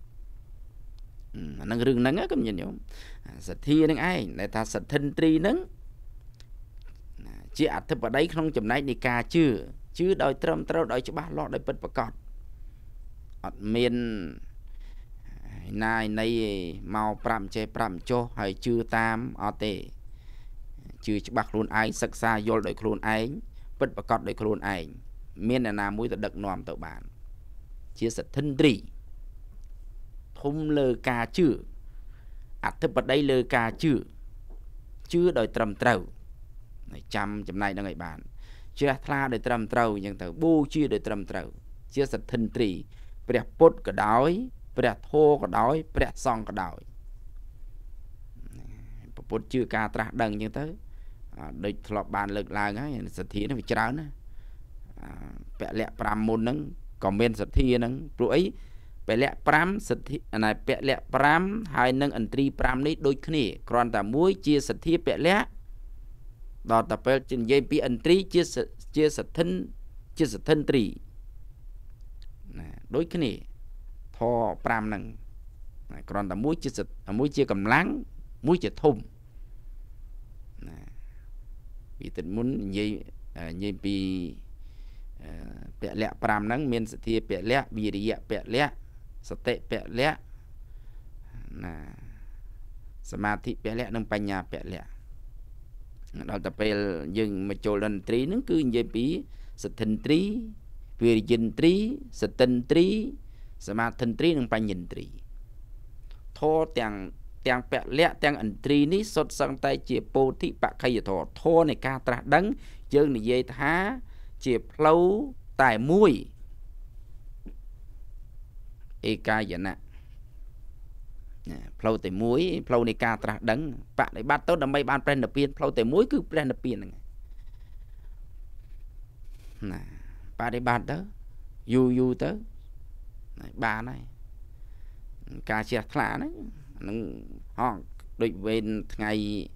năng rừng nắng á cũng nhìn nhổm sạch thi năng ai này ta sạch thân tri nắng chỉ ắt thấp ở đấy không chấm này đi ca chưa chứ đòi trâm trâu đòi cho ba lọ đòi bật bật cọt ở miền này này màu pram che pram cho hay chưa tam ở tệ chưa cho bạc luôn ai sắc xa vô đòi luôn ai bật bật cọt đòi luôn ai miền là nào mũi ta đực nòm tàu bản chia sẻ thân trì thông lơ ca chữ ắt thấp ở đây lơ ca chữ chưa đòi trầm trầu trăm chấm này là người bạn chưa tha để trầm trầu nhưng tờ bu chưa để trầm trầu chia sẻ thân trì bẹt bốt cả đói bẹt thô cả đói bẹt song cả đói bốt chưa ca tra đằng như tới đôi lọp bàn lực là cái sự thi nó bị chán á bẹt lẹ pram môn nắng còn bên sật thi nắng rủi bẹ lẹ pram sật thi này bẹ lẹ pram hai nâng ẩn tri pram đấy đôi khi còn ta muối chia sật thi bẹ lẹ đó tập bẹ trên dây pi ẩn tri chia sật chia sật thân chia sật thân tri đôi khi thò pram nâng còn ta muối chia sật muối chia cầm láng muối chia thùng vì tình muốn dây dây pi bẹ lẹ pram nắng miền sật thi bẹ lẹ bì rịa bẹ lẹ sật tệ bẹ lẹ nà samadhi bẹ lẹ nâng panya bẹ lẹ đó tập bẹ dừng mà trồi lên trí nó cứ như bí sật thần trí vì dinh trí sật tinh trí samadhi trí nâng panya trí thô tiếng tiếng bẹ lẹ tiếng ẩn trí ní sốt sang tay chỉ bồ thị bạc khay thô thô này ca tra đắng dương này dây thá chỉ lâu tài muối e ca vậy nè lâu tài muối lâu này ca tra đắng bạn này bắt tốt là mấy bạn brand pin lâu tài muối cứ brand pin này nè ba đây bạn đó du du tới ba này ca chia thả đấy họ đôi bên ngày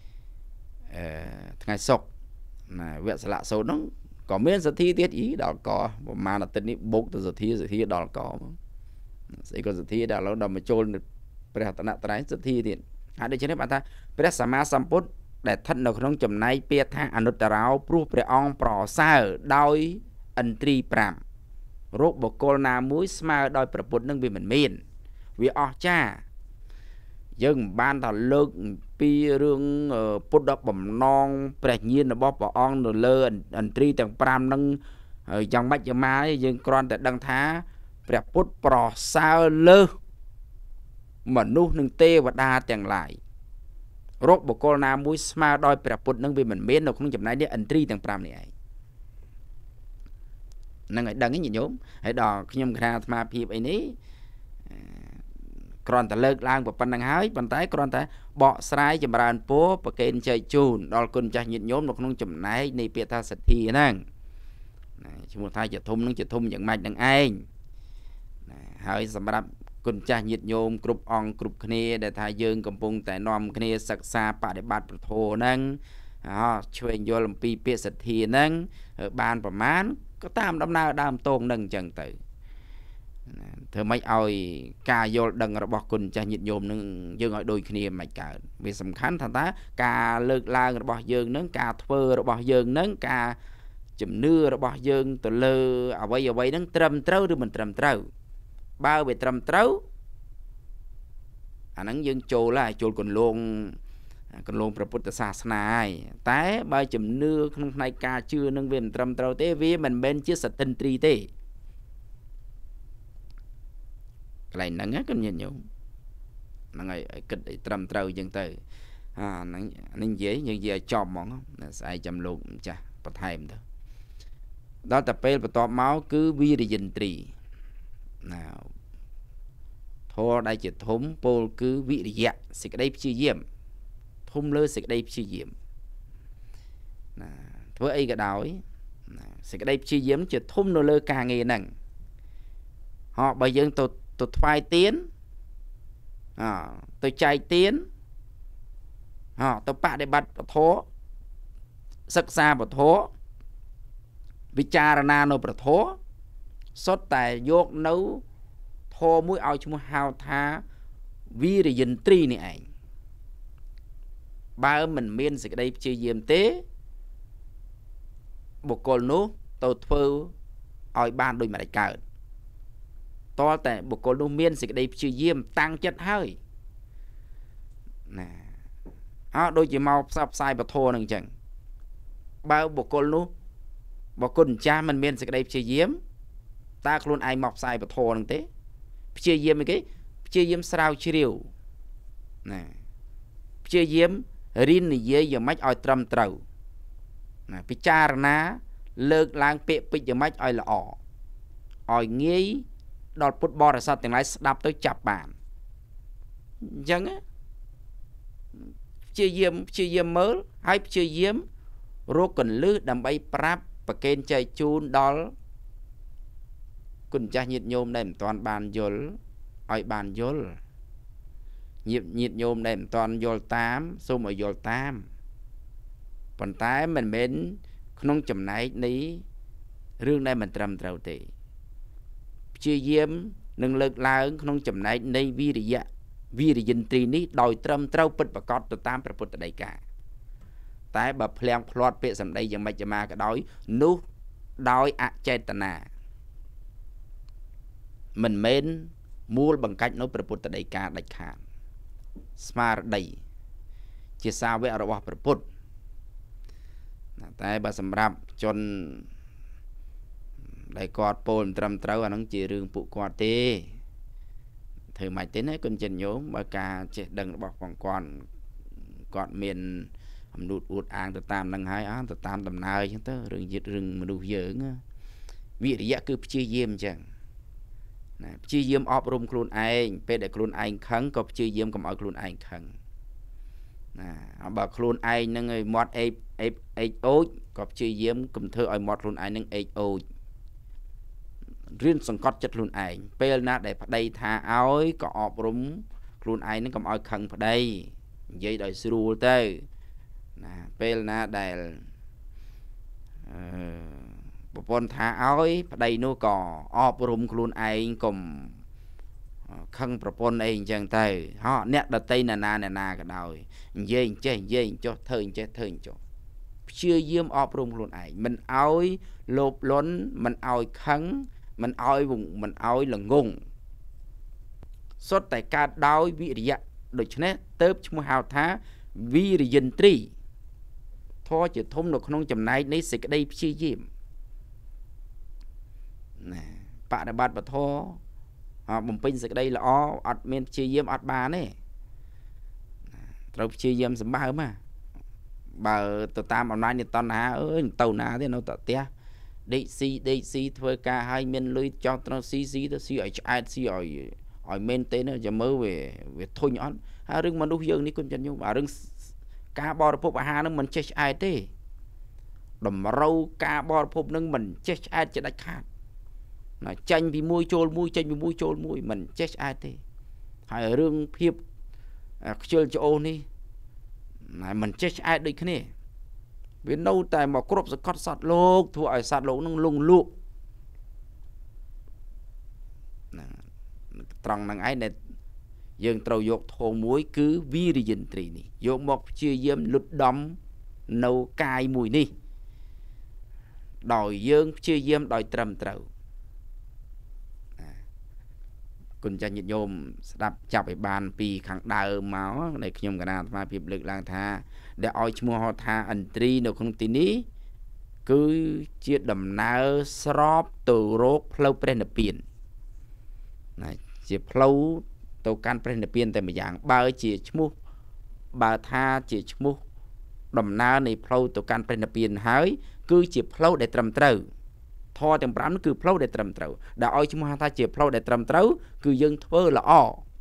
ngày sọc là việc lạ sâu nó có miếng giờ thi tiết ý đó có mà là tên đi bốc từ giờ thi giờ thi đó có sẽ có sự thi đã lâu đầm mà trôn bè tận trái sự thi thì hãy để cho nên bạn ta bè sả ma samput để thân được trong chấm này bè tha anutarao pru bè ong pro sa đôi ẩn tri pram rốt bọc cô na muối smile đôi bè bột nâng vì mình miền vì ở cha dân ban thảo lực pi rương bút đọc bầm non bè nhiên là bóp bỏ ong rồi lơ ẩn tri tầng pram nâng trong bách cho má dân con tại đăng thá bè bút pro sa lơ mà nu nâng tê và đa chẳng lại rốt bộ cô na muối smile đôi bè bút nâng vì mình miền nó không chậm này để ẩn tri tầng pram này nâng ấy đăng cái gì nhóm hãy đò khi nhầm ra mà phim ấy ní còn ta lợt lang của pan năng hái bàn tay còn ta bọ sải chầm bàn phố và kênh chơi chun đo con cha nhiệt nhóm nó không chậm này này bịa ta sạch thì năng chúng ta thay chợ thum nó chợ thum những mạch đằng anh hỏi sầm đập con cha nhiệt nhóm group on group kia để thay dương cầm bung tại nom kia sặc xa pa để bát thô năng chơi vô làm pi bịa sạch thì năng bànประมาณcó tam đâm nào đam tôn nâng chân tự thưa mấy ơi ca vô đằng rồi bỏ cùng cha nhiệt nhôm nâng dương ở đôi kia mày cả vì sầm khánh thằng ta ca lược la rồi bỏ dương nâng ca thơ rồi bỏ dương nâng ca chùm nưa rồi bỏ dương từ lơ ở đây ở đây nâng trầm trâu đưa mình trầm trâu bao về trầm trâu à nâng dương trồ lại trồ còn luôn còn luônประพุทธศาสนาแต่ใบจุ่มเนื้อข้างในกาชื่อนึงเวียนตรำเตาเตวีมันเป็นชื่อสัตตินตรีเตอะไรนั่งก็nhìn nhungนั่งไอ้กึศไอ้ตรำเตายังเตยอ่านั่งนั่งเย่ยังเย่จอมมองใส่จำลูกจ้ะประทายมันเถอะđó tập pel và tọt máu cứ vi để dình trì nào thô đại chỉ thốn pol cứ vị để dạ sẽ cái đây chưa diệm thum lơ sẽ đây chi diệm với ấy cái đói sẽ đây chi diệm chỉ thum nó lơ càng nghề nặng họ bây giờ tôi tôi phai tiến à, tôi chạy tiến à, tôi bạn để bắt thố sắc xa vào thố vicharana nó vào thố sốt tài dốt nấu thô mũi ao chung hao tha vi để dình tri này ảnh ba mình miên sẽ đây chơi diêm tế bộ cồn nú tàu phơ ỏi ban đôi mà đại cờ to tại bộ cồn nú miên sẽ đây chơi diêm tăng chất hơi nè à, đôi chỉ mau sắp sai và thô nằng chẳng ba bộ cồn nú bộ cồn cha mình miên sẽ đây chơi diêm ta luôn ai mọc sai và thô nằng tế chơi diêm cái chơi diêm sao chiều nè chơi diêm riêng này dễ giờ mách oi trầm trầu bị cha ná lợt lang bẹ bị giờ mách oi là ỏ oi nghĩ đọt bút bò là sao tiếng lái đạp tới chập bản chẳng á chưa diêm chưa diêm mớ hay chưa diêm rô cần lư đầm bay prap và kênh chạy chun đó cùng cha nhiệt nhôm đem toàn bàn dồn oi bàn dồn nhiệt nhiệt nhôm đem toàn vô tám số mà vô tám còn tái mình mến không chầm này ní rương đây mình trầm trầu tỷ chưa diêm nâng lực la không chầm này ní vi đi dạ vi đi dinh trì ní đòi trầm trâu bật và cọt từ tamประพุทธđại cả tái bà phèn plot bệ sầm đây chẳng mày chả mà cái đói nút đói ạ chết tận à mình mến mua bằng cách nóiประพุทธđại cả đại khả smart đầy chia sao với ở đóประพุทธแต่bà sầm rạp chôn đại quạt pol trầm trâu anh chỉ riêng phụ quạt tê thử mày tính ấy con chân nhố bà ca chết đằng bọc vòng còn còn miền hầm đụt ụt ang từ tam đằng hai á từ tam tầm nơi chứ tớ rừng dịch rừng mà đủ dưỡng vị thì cứ chia diêm chẳng chia diêm ọp rung khuôn anh pe để khuôn anh khấn có chia diêm cầm ở khuôn anh khấn bà khuôn anh nâng người mót ê ê ê ôi có chia diêm cầm thơ ở mót khuôn anh nâng ê ôi riêng sẵn cót chất khuôn anh pe là để đây thả áo có ọp rung khuôn anh nâng cầm ở khấn vào đây dây đời sư rùa tê pe là để bộ phận thả áo đây nó có ọp rung khuôn anh cầm khănប្រពន្ធអីអញ្ចឹងទៅហោអ្នកដតីណាណាណាណាក៏ដោយនិយាយអញ្ចេះនិយាយអញ្ចោះធ្វើអញ្ចេះធ្វើអញ្ចោះព្យាយាមអប់រំខ្លួនឯងមិនឲ្យលោភលន់មិនឲ្យខឹងមិនឲ្យមិនឲ្យល្ងងសុទ្ធតែកើតដោយវិរិយៈដូច្នេះទៅឈ្មោះហៅថាវីរយិន្ទ្រីធម៌ជាធំនៅក្នុងចំណែកនៃសេចក្តីព្យាយាមណាបដិបត្តិពធបំពេញសេចក្តីល្អអត់មានព្យាយាមអត់បានទេត្រូវព្យាយាមសម្បើមណាបើទៅតាមអំណាចនៃតណ្ហាអើយទៅណាទេនៅតែផ្ទះដេកស៊ីដេកស៊ីធ្វើការឲ្យមានលុយចោលត្រូវស៊ីស៊ីទៅស៊ីឲ្យឆ្អែតស៊ីឲ្យឲ្យមែនទេណាចាំមើលវាវាធុញអត់ហើយរឿងមនុស្សយើងនេះគុំចិនញោមអារឿងការបរិភពអាហារនឹងមិនចេះឆ្អែតទេតម្រូវការបរិភពនឹងមិនចេះឆ្អែតជាដាច់ខាតណាចាញ់ពីមួយចូលមួយចេញពីមួយចូលមួយមិនចេះឆ្អែតទេហើយរឿងភាពខ្ជិលច្អូសនេះណាមិនចេះឆ្អែតដូចគ្នាវានៅតែមកគ្រប់សកត់សត្វលោកធ្វើឲ្យសត្វលោកនឹងលងលក់ណាត្រង់ហ្នឹងឯងដែលយើងត្រូវយកធម៌មួយគឺវីរយិន្ទ្រីនេះយកមកព្យាយាមលុតដំនៅកាយមួយនេះដោយយើងព្យាយាមដោយត្រឹមត្រូវគុណចាស់ញាតិញោមស្ដាប់ចាប់ឲ្យបានពីខាងដើមមកដែលខ្ញុំកណាអាត្មាភាពលើកឡើងថាដែលឲ្យឈ្មោះហៅថាឥន្ទ្រីនៅក្នុងទីនេះគឺជាដំណើរស្របទៅរកផ្លូវព្រះនិព្វានណាជាផ្លូវទៅកាន់ព្រះនិព្វានតែម្យ៉ាងបើជាឈ្មោះបើថាជាឈ្មោះដំណើរនៃផ្លូវទៅកាន់ព្រះនិព្វានហើយគឺជាផ្លូវដែលត្រឹមត្រូវធម៌ទាំងប្រាំគឺផ្លូវដែលត្រឹមត្រូវដែលឲ្យឈ្មោះថាជាផ្លូវដែលត្រឹមត្រូវគឺយើងធ្វើល្អ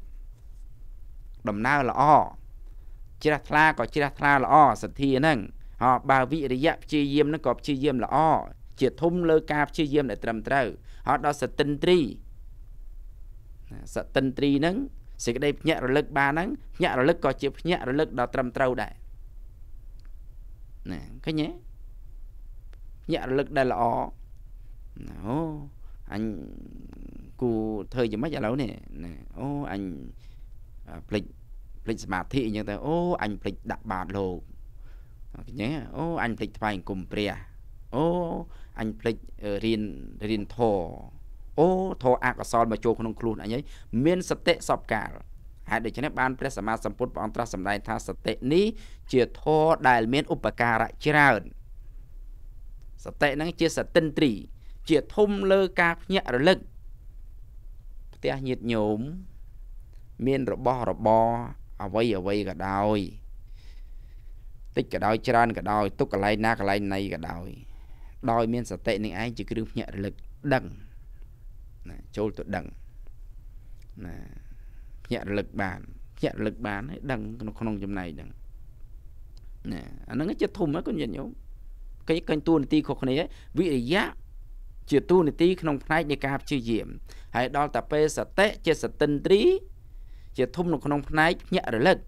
ដំណើរល្អជ្រះថ្លាក៏ជ្រះថ្លាល្អសទ្ធាហ្នឹងហ៎បើវិរិយៈព្យាយាមហ្នឹងក៏ព្យាយាមល្អជាធំលើការព្យាយាមដែលត្រឹមត្រូវហើយដល់សតិន្ទ្រីសតិន្ទ្រីហ្នឹងសេចក្តីភ្ញាក់រលឹកបានហ្នឹងភ្ញាក់រលឹកក៏ជាភ្ញាក់រលឹកដល់ត្រឹមត្រូវដែរណាឃើញទេភ្ញាក់រលឹកដែលល្អអូអញគូធ្វើយ៉ាងម៉េចឥឡូវនេះអូអញភ្លេចភ្លេចសមាធិអញ្ចឹងទៅអូអញភ្លេចដាក់បាតលោកឃើញទេអូអញភ្លេចថ្វាយអង្គមព្រះអូអញភ្លេចរៀនរៀនធម៌អូធម៌អកុសលមកចូលក្នុងខ្លួនអញហើយមានសតិសពកាលហេតុដូច្នេះបានព្រះសម្មាសម្ពុទ្ធព្រះអង្គត្រាស់សម្ដែងថាសតិនេះជាធម៌ដែលមានឧបការៈច្រើនសតិហ្នឹងជាសតិន្ទ្រីជាធំលើការភ្ញាក់រលឹកផ្ទះញាតិញោមមានរបស់របរអ្វីអ្វីក៏ដោយតិចក៏ដោយច្រើនក៏ដោយទុកកន្លែងណាកន្លែងណីក៏ដោយដោយមានសតិនឹងឯងជាគ្រឿងភ្ញាក់រលឹកដឹងណាចូលទៅដឹងណាភ្ញាក់រលឹកបានភ្ញាក់រលឹកបានហើយដឹងក្នុងក្នុងចំណៃហ្នឹងណាអាហ្នឹងជាធំហ្នឹងគុណញាតិញោមគេឃើញតួនាទីខុសគ្នាវិរិយៈជាតួនាទីក្នុងផ្នែកនៃការព្យាយាមហើយដល់តែពេលសតិជាសតិន្ទ្រីជាធំនៅក្នុងផ្នែកភ្ញាក់រលឹក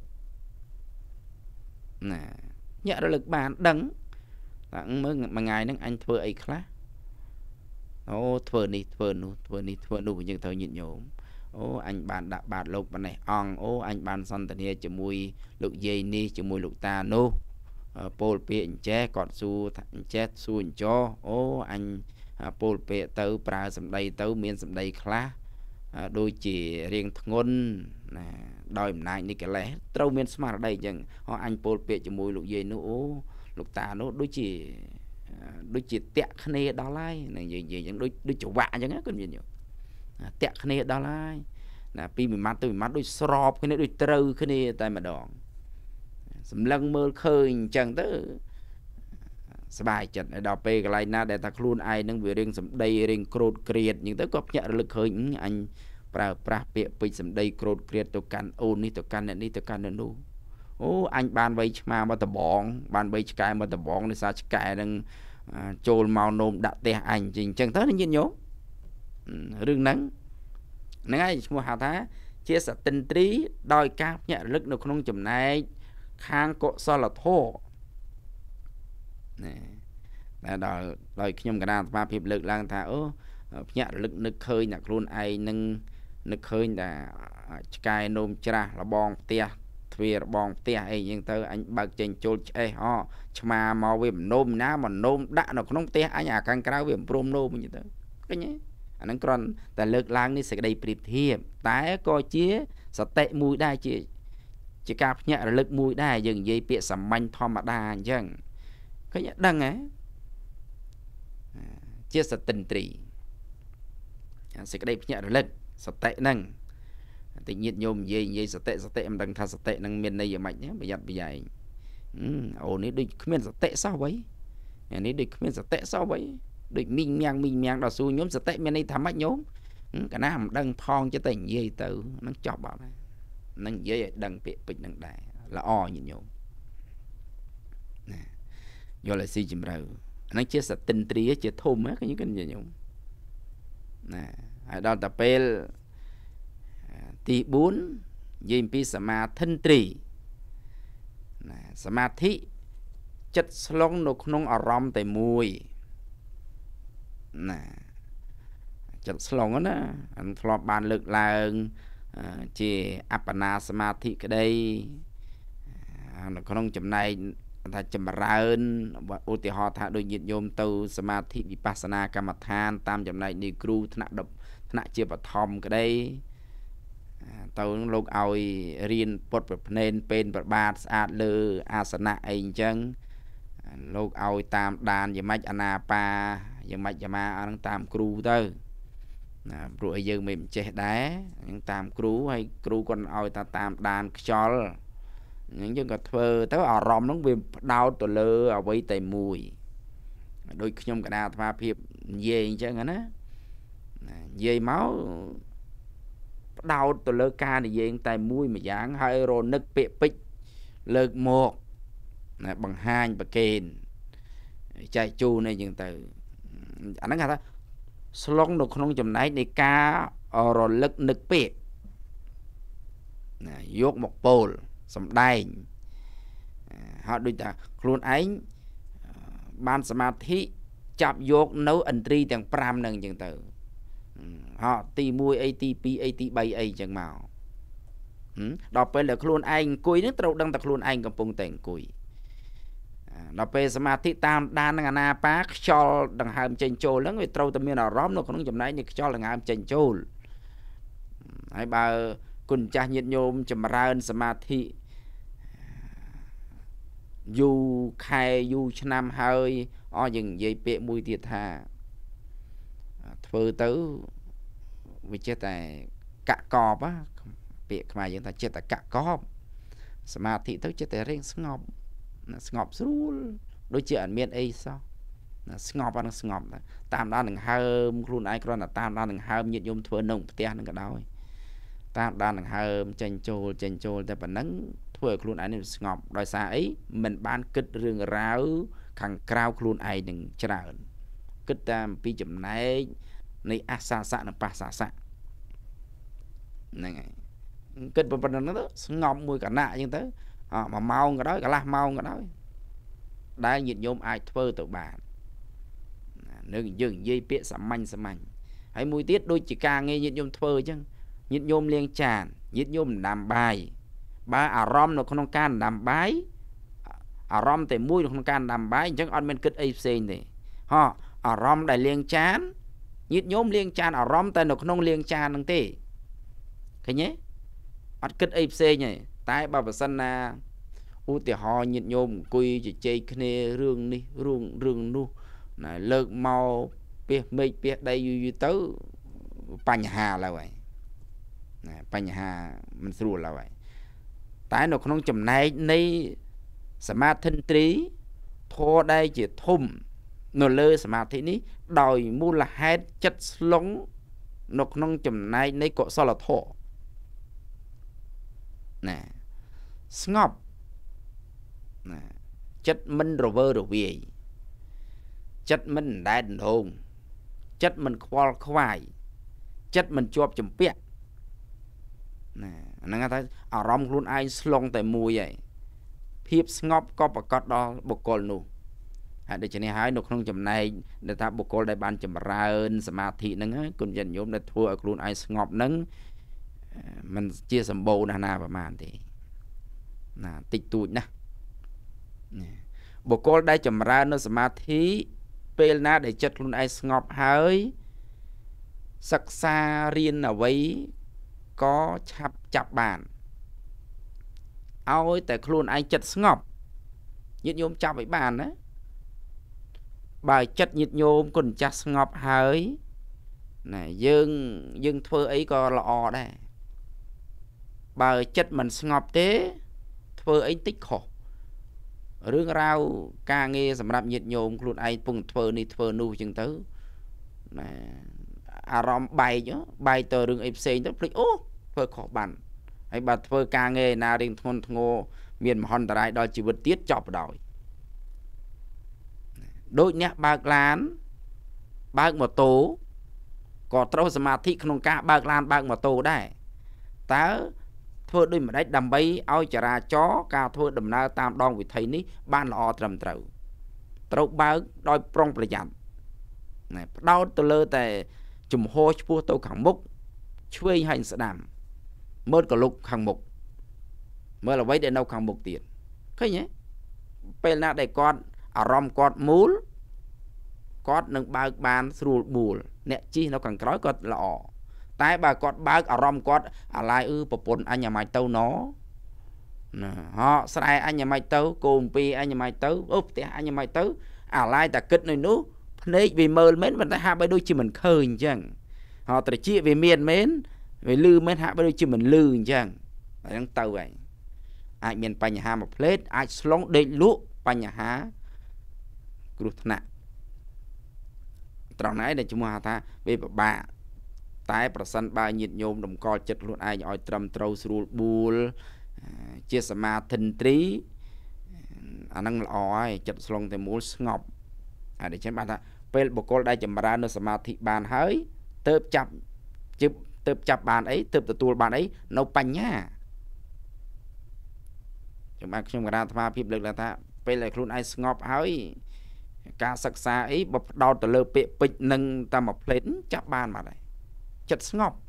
ណាភ្ញាក់រលឹកបានដឹងថាមើលមួយថ្ងៃហ្នឹងអញធ្វើអីខ្លះអូធ្វើនេះធ្វើនោះធ្វើនេះធ្វើនោះយើងត្រូវញាតិញោមអូអញបានដាក់បាតលោកប៉ុណ្ណេះអង្គអូអញបានសន្ទនាជាមួយលោកយាយនេះជាមួយលោកតានោះពោលពាក្យអញ្ចេះគាត់សួរអញ្ចេះសួរអញ្ចោអូអញពោលពាក្យទៅប្រើសម្ដីទៅមានសម្ដីខ្លះដូចជារៀងធ្ងន់ណាដោយអំណាចនៃកិលេសត្រូវមានស្មារតីអញ្ចឹងអអញពោលពាក្យជាមួយលោកយាយនោះអូលោកតានោះដូចជាដូចជាតាក់គ្នាដល់ហើយនិយាយនិយាយអញ្ចឹងដូចដូចចង្វាក់អញ្ចឹងគាត់មានតាក់គ្នាដល់ហើយណាពីមួយម៉ាត់ទៅមួយម៉ាត់ដូចស្របគ្នាដូចត្រូវគ្នាតែម្ដងសម្លឹងមើលឃើញអញ្ចឹងទៅសบายចិត្តដល់ពេលកន្លែងណាដែលថាខ្លួនឯងនឹងវារៀងសម្ដីរៀងក្រោតក្រៀតអញ្ចឹងទៅក៏ភ្ញាក់រលឹកឃើញអញប្រើប្រាស់ពាក្យពេចន៍សម្ដីក្រោតក្រៀតទៅកាន់អូននេះទៅកាន់អ្នកនេះទៅកាន់អ្នកនោះអូអញបានវ័យឆ្មាមកដបងបានវ័យឆ្កែមកដបងដោយសារឆ្កែនឹងចូលមកនោមដាក់ផ្ទះអញអញ្ចឹងទៅញាតិញោមរឿងហ្នឹងហ្នឹងហើយឈ្មោះហៅថាជាសតិន្ទ្រីដោយការភ្ញាក់រលឹកនៅក្នុងចំណែកខាងកុសលធម៌ណាតែដល់ដោយខ្ញុំកណាអាត្មាភាពលើកឡើងថាអូភ្ញាក់រលឹកនឹកឃើញថាខ្លួនឯងនឹងนึกเคยแต่กายนมจ้าระบองเตียทวีระบองเตียไอ้ยังเธออันบักเจนโจลไอ้ฮอชมามาเว็บนมนะมันนมด่าหนอกน้องเตียอันอยากกันกล้าเว็บโปรมนมอย่างเธอก็เนี้ยอันนั้นก่อนแต่เลิกล้างนี่sẽ đầyเปรียบเทียบแต่ก็เชี่ยสเตะมวยได้เชี่ยจะกล้าเนี่ยระลึกมวยได้ยังยี่เปียสมัญธรรมดาจังก็เนี้ยดังไงเชี่ยสตินตรีsẽ đầyเนี่ยระลึกสเตะนั่งtự nhiên nhôm gì gì sợ tệ sợ tệ em đang thay sợ tệ năng miền này giờ mạnh nhé bây giờ bây giờ ồ nếu đi miền sợ tệ sao vậy nếu đi miền sợ tệ sao vậy đi mình miang mình miang đào su nhóm sợ tệ miền này thắm mắt nhóm cả nam đang thon cho tình gì từ nó chọc bảo này năng gì đang bị bị năng đại là o nhìn nhóm do lại si chìm rồi nó chia sợ tinh trí chia thôm á cái những cái gì nhóm nè đó tập pel tí bốn dìm piสมาธิตรีสมาธิจัดสลงนกนงอารมณ์แต่มวยน่ะจัดสลงนะอันทลอบบานเลิกลางเจอัปปนาสมาธิก็ได้นกนงจำในถ้าจำราเอินอุติหอถ้าโดยยินโยมตูสมาธิวิปัสสนากรรมฐานตามจำในในครูธนดบธนเจียบทอมก็ได้ตอนลูกเอาเรียนปดแบบเน้นเป็นแบบบาสอาดเลออาสนะเองจังลูกเอาตามดานอย่างไม่อนาปาอย่างไม่จะมาเอาตามครูเตอร์รวยยังไม่เจ๊ได้ยังตามครูให้ครูคนเอาตาตามดานจอลยังยังก็เธอแต่ว่าอารมณ์น้องวิมดาวตัวเลอเอาไว้แต่มวยโดยขยมกระดาษมาเพียบเย่จังนะเย่เมาดาวตัวเลิกการในยังแต่มวยมาอย่างให้โรนึกเปะปิดเลิกหมกนะบังหานบังเกณฑ์ใจจูในยังแต่อันนั้นไงสลงนกน้องจำไหนในกาโรนึกนึกเปะนะยกหมกโปลสำได้họ đối ta luôn ấy banสมาธิจับยกnấu ẩn tri tiếng pram nâng chừng từ họ tì mùi ấy tì pi ấy tì bay ấy chẳng màu đọc bên là luôn anh cùi nước trâu đăng tập luôn anh cầm bông tỉnh cùi đọc bênสมาธิตามđàn ngà na bác cho đằng hàm chênh chô lớn vì trâu tâm miên nào rõm nó không chầm nãy như cho đằng hàm chênh chô hay bàคุณcha nhiệt nhôm chầm ra ơn สมาธิdù khai dù năm hơi o dừng dây bệ mùi tiệt hà thơ tứ vì chết tại cạ cọp á bệ mà chúng ta chết tại cạ cọp mà thị thức chết tại riêng ngọc ngọc rú đôi chuyện miền ấy sao ngọc ăn ngọc tam đa đừng hơm luôn ai còn là tam đa đừng hơm nhiệt nhôm thơ nồng tiền đừng cả đau tam đa đừng hơm chênh chô chênh chô tại bản nắng thưa luôn ai nên ngọc đòi xa ấy mình ban kích rừng ráo khẳng cao luôn ai đừng trả kích tam pi chậm này này à xa xa nó pa xa xa này kích một phần nó ngọc mùi cả nạ như thế mà mau cái đó cả là mau cái đó đã nhiệt nhôm ai thưa tụi bạn nếu dừng dây bịa sắm manh sắm manh hãy mùi tiết đôi chỉ ca nghe nhiệt nhôm thưa chứ nhiệt nhôm liên tràn nhiệt nhôm làm bài ba à rom nó không can làm bái à rom thì mũi nó không can làm bái chắc on men kích a xê này ha à rom đại liên chán nhiệt nhóm liên chán à rom tay nó không liên chán năng tê cái nhé on kích a xê nhỉ tại bà bà sân na u thì họ nhiệt nhóm quy chỉ chơi cái rương đi rương rương nu này lợt màu bia mây bia đây như tới Panh Hà là vậy Panh Hà mình sửa là vậy tại nó không chấm này nàyสมาธิตรีพอได้จะทุ่มนเลยสมาธินี้โดยมูลเหตุจัดลงนกน้องจำในในเกาะสลัดโถน่ะสงบน่ะจัดมันระเวอระเวียจัดมันได้ดันทงจัดมันควอลควายจัดมันจวบจำเปียน่ะนั่นก็ได้อารมณ์รุ่นไอ้ลงแต่มวยใหญ่เพียบสงบก็ประกอบดอบุคคลนู่นเดี๋ยวจะเนี่ยหายนกน้องจำในเดี๋ยวถ้าบุคคลได้บานจำราเอินสมาธินั่งคุณยันโยมได้ทั่วกลุ่นไอ้สงบนั่ง mình chia sầm bồ nà nà và màn thì là tịch tụi nè bộ cô đây chầm ra nó sầm thi pel na để chất luôn ai ngọp hơi sắc xa riêng ở vậy có chập chập bàn ôi tại luôn ai chất ngọp nhiệt nhôm chập với bàn đấy bài chất nhiệt nhôm còn chặt ngọp hơi này dương dương thưa ấy có lọ đây bài chất mình ngọp thế thưa ấy tích khổ rương rau ca nghe sầm rạp nhiệt nhôm luôn ai pung thưa ni thưa nu chừng tới à rom bay chứ bay tờ rừng ép xê tới plik ô thưa khó bàn ấy bà thưa ca nghe na riêng thôn ngô miền hòn đại đòi chỉ vật tiết chọc đòi đôi nhẹ bạc lán bạc một tố có trâu sầm thị không cả bạc lan bạc một tố đây tá thưa đôi mà đấy đầm bay ao chả ra chó ca thưa đầm na tam đong vì thấy ní ban lọ trầm trầu trâu bạc đôi prongประหยัดnày đau từ lơ tại chùm hô chua tàu khẳng mục chui hành sẽ đàm mơ cả lục khẳng mục mơ là vậy để đâu khẳng mục tiền cái nhé bên na để con à rom con múl con nâng ba ban sưu bùl nè chi nó càng nói con lọ tại bà con ba à rom con à lai ư bột bột anh nhà mày tâu nó họ sai anh nhà mày tâu cùng pi anh nhà mày tâu úp thì anh nhà mày tâu à lai ta kích nơi nú nên vì mơ mến mình ta hạ bài đôi chỉ mình khơi chẳng họ tự chia về miền mến về lư mến hạ bài đôi chỉ mình lư chẳng phải đang tàu vậy ai miền Pành Hà một plate ai slong định lũ Pành Hà cút nè tròn này để chúng ta ta về bà tái percent ba nhiệt nhôm đồng co chật luôn ai nhỏi trầm trâu sưu bùl chia sẻ mà thình trí anh năng lòi chật slong thì muốn ngọc à để cho bạn ta pel bộ cô đây chậm ra nó sắm thị bàn hơi tớp chập chụp tớp chập bàn ấy tớp từ tua bàn ấy nấu panh nhá chúng bạn không ra tham phim được là ta pel lại luôn ai ngọp hơi ca sắc xa ấy bọc đau từ lơ bệ bịch nâng ta một plate chập bàn mà đây chật ngọp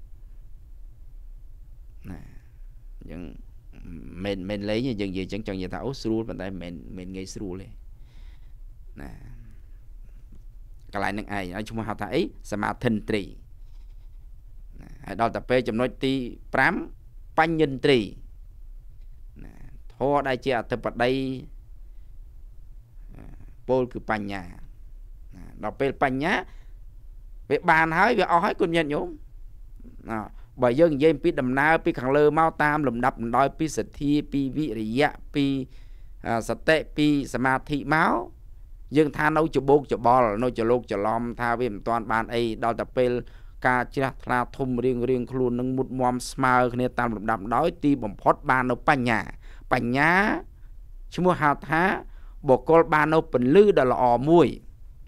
nè nhưng mình mình lấy như dừng gì chẳng chọn gì thảo sưu bàn tay mình mình ngay sưu lên nè cái lại nâng ai ở chung học thấy sma thình trì đo tập p chấm nói ti pram pan nhân trì thô đây chia tập ở đây pol cứ pan nhà đọc p pan nhá về bàn hái về ói con nhận nhúng bởi dân dân pi đầm na pi khẳng lơ mau tam lùm đập đòi pi sệt thi pi vị dạ pi sệt tệ pi sma thị máu dương tha nấu cho bốc cho bò nấu cho lục cho lom tha về toàn bàn ấy đào tập pel ca chia ra thum riêng riêng luôn nâng một mom smile này tam lục đậm đói ti bẩm phốt bàn nấu bánh nhà bánh nhá chúng mua hạt thá bộ con bàn nấu bẩn lư đó là ỏ mùi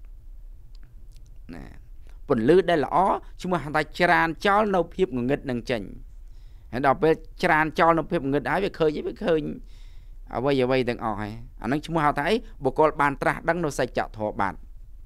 bẩn lư đây là ó chúng mua hạt tay tràn cho nấu phép người nghịch nâng chỉnh đào pel tràn cho nấu phép người đái về khơi với khơi ở bây giờ bây đừng hỏi anh nói chúng ta thấy bộ con bàn tra đăng nó sẽ chặt thọ bàn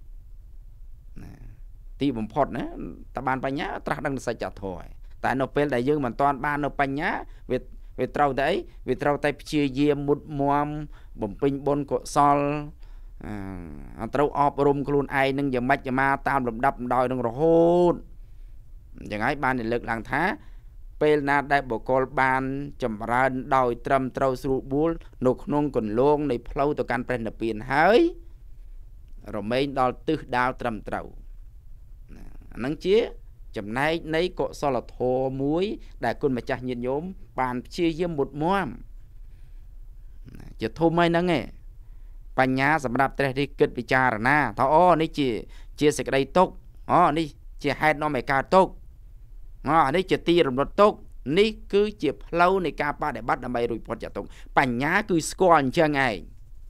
tí bấm phật nữa ta bàn bánh nhá tra đăng nó sẽ chặt thọ tại nó pel đại dương mà toàn ban nó bánh nhá về về trâu đấy về trâu tay chia diêm một muam bấm pin bon cọ sol trâu ọp rum luôn ai nâng giờ mạch giờ ma tam lụm đập đòi đừng rồi hôn chẳng ấy ban để lực làng thá pel na đại bộ con ban chầm ra đòi trầm trâu sưu bùl nục nông còn luôn này flow từ can pen pin hơi rồi mấy đòi tư đào trầm trâu nắng chia chầm nay nấy cọ so là thô muối đại quân mà chặt nhiệt nhóm bàn chia diêm một muam chỉ thô mấy nắng nghe bánh nhá sắm đạp tê đi kết bị cha rồi na thọ ní chỉ chia sẻ cái đây tốt ó ní chỉ hai nó mày ca tốt à, đây chỉ ti rồi tốt, ní cứ chỉ lâu này ca ba để bắt làm bài rồi phật giả tụng, bảnh nhá cứ scorn chưa ngày,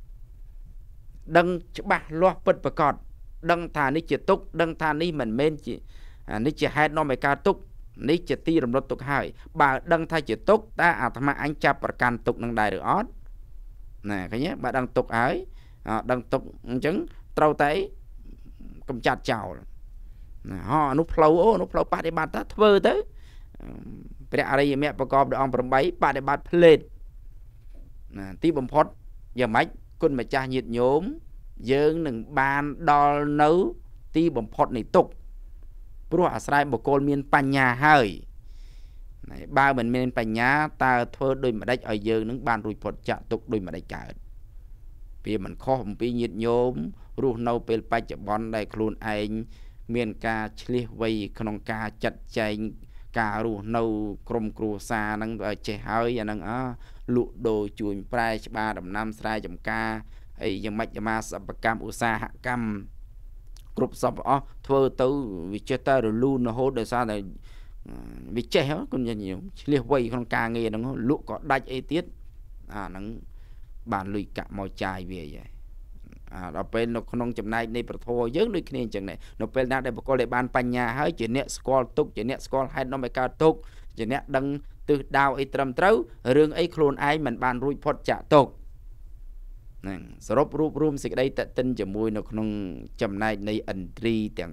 đăng ba lo bật bật cọt, đăng thà ní chỉ tốt, đăng thà ní mình men chỉ, à, ní chỉ hai nó mày ca tốt, ní chỉ ti rồi tốt hai, bà đăng thay chỉ tốt, ta à tham anh chạp bật can tục năng đài được ót, nè cái nhé, bà đăng tục ấy, à, đăng tục chứng trâu tới, cầm chặt chào. Họ núp lâu ô núp lâu ba để bàn ta thơ tới ព្រះអរិយមគ្គប្រកបដោយអង្គ8បដិបត្តិផ្លេតណាទីបំផុតយ៉ាងម៉េចគុណម្ចាស់ញាតិញោមយើងនឹងបានដល់នៅទីបំផុតនៃទុក្ខព្រោះអាស្រ័យបុគ្គលមានបញ្ញាហើយបើមិនមានបញ្ញាតើធ្វើដូចម្ដេចឲ្យយើងនឹងបានរួចផុតចាកទុក្ខដូចម្ដេចកើតវាមិនខុសអំពីញាតិញោមរស់នៅពេលបច្ចុប្បន្នដែលខ្លួនឯងមានការឆ្លៀសវៃក្នុងការចាត់ចែងការរស់នៅក្រុមគ្រួសារហ្នឹងចេះហើយអាហ្នឹងអលក់ដូរជួញប្រែច្បារដំណាំស្រែចម្ការហើយយ៉ាងម៉េចយ៉ាងម៉ាសិប្បកម្មឧស្សាហកម្មគ្រប់សពអស់ធ្វើទៅវាចេះតែរលូនរហូតដោយសារតែវាចេះគុណញាតិញោមឆ្លៀសវៃក្នុងការងារហ្នឹងលក់ក៏ដាច់អីទៀតអាហ្នឹងបានលុយកាក់មកចាយវាហើយអាដល់ពេលនៅក្នុងចំណែកនៃប្រធរយើងដូចគ្នាអញ្ចឹងដែរនៅពេលណាដែលបុគ្គលដែលបានបញ្ញាហើយជាអ្នកស្គាល់ទុកជាអ្នកស្គាល់ហេតុនាំឲ្យកើតទុកជាអ្នកដឹងទិសដៅអីត្រឹមត្រូវរឿងអីខ្លួនឯងមិនបានរួចផុតចាកទុកហ្នឹងសរុបរូបរួមសេចក្តីតេតិនជាមួយនៅក្នុងចំណែកនៃឥន្ទ្រីទាំង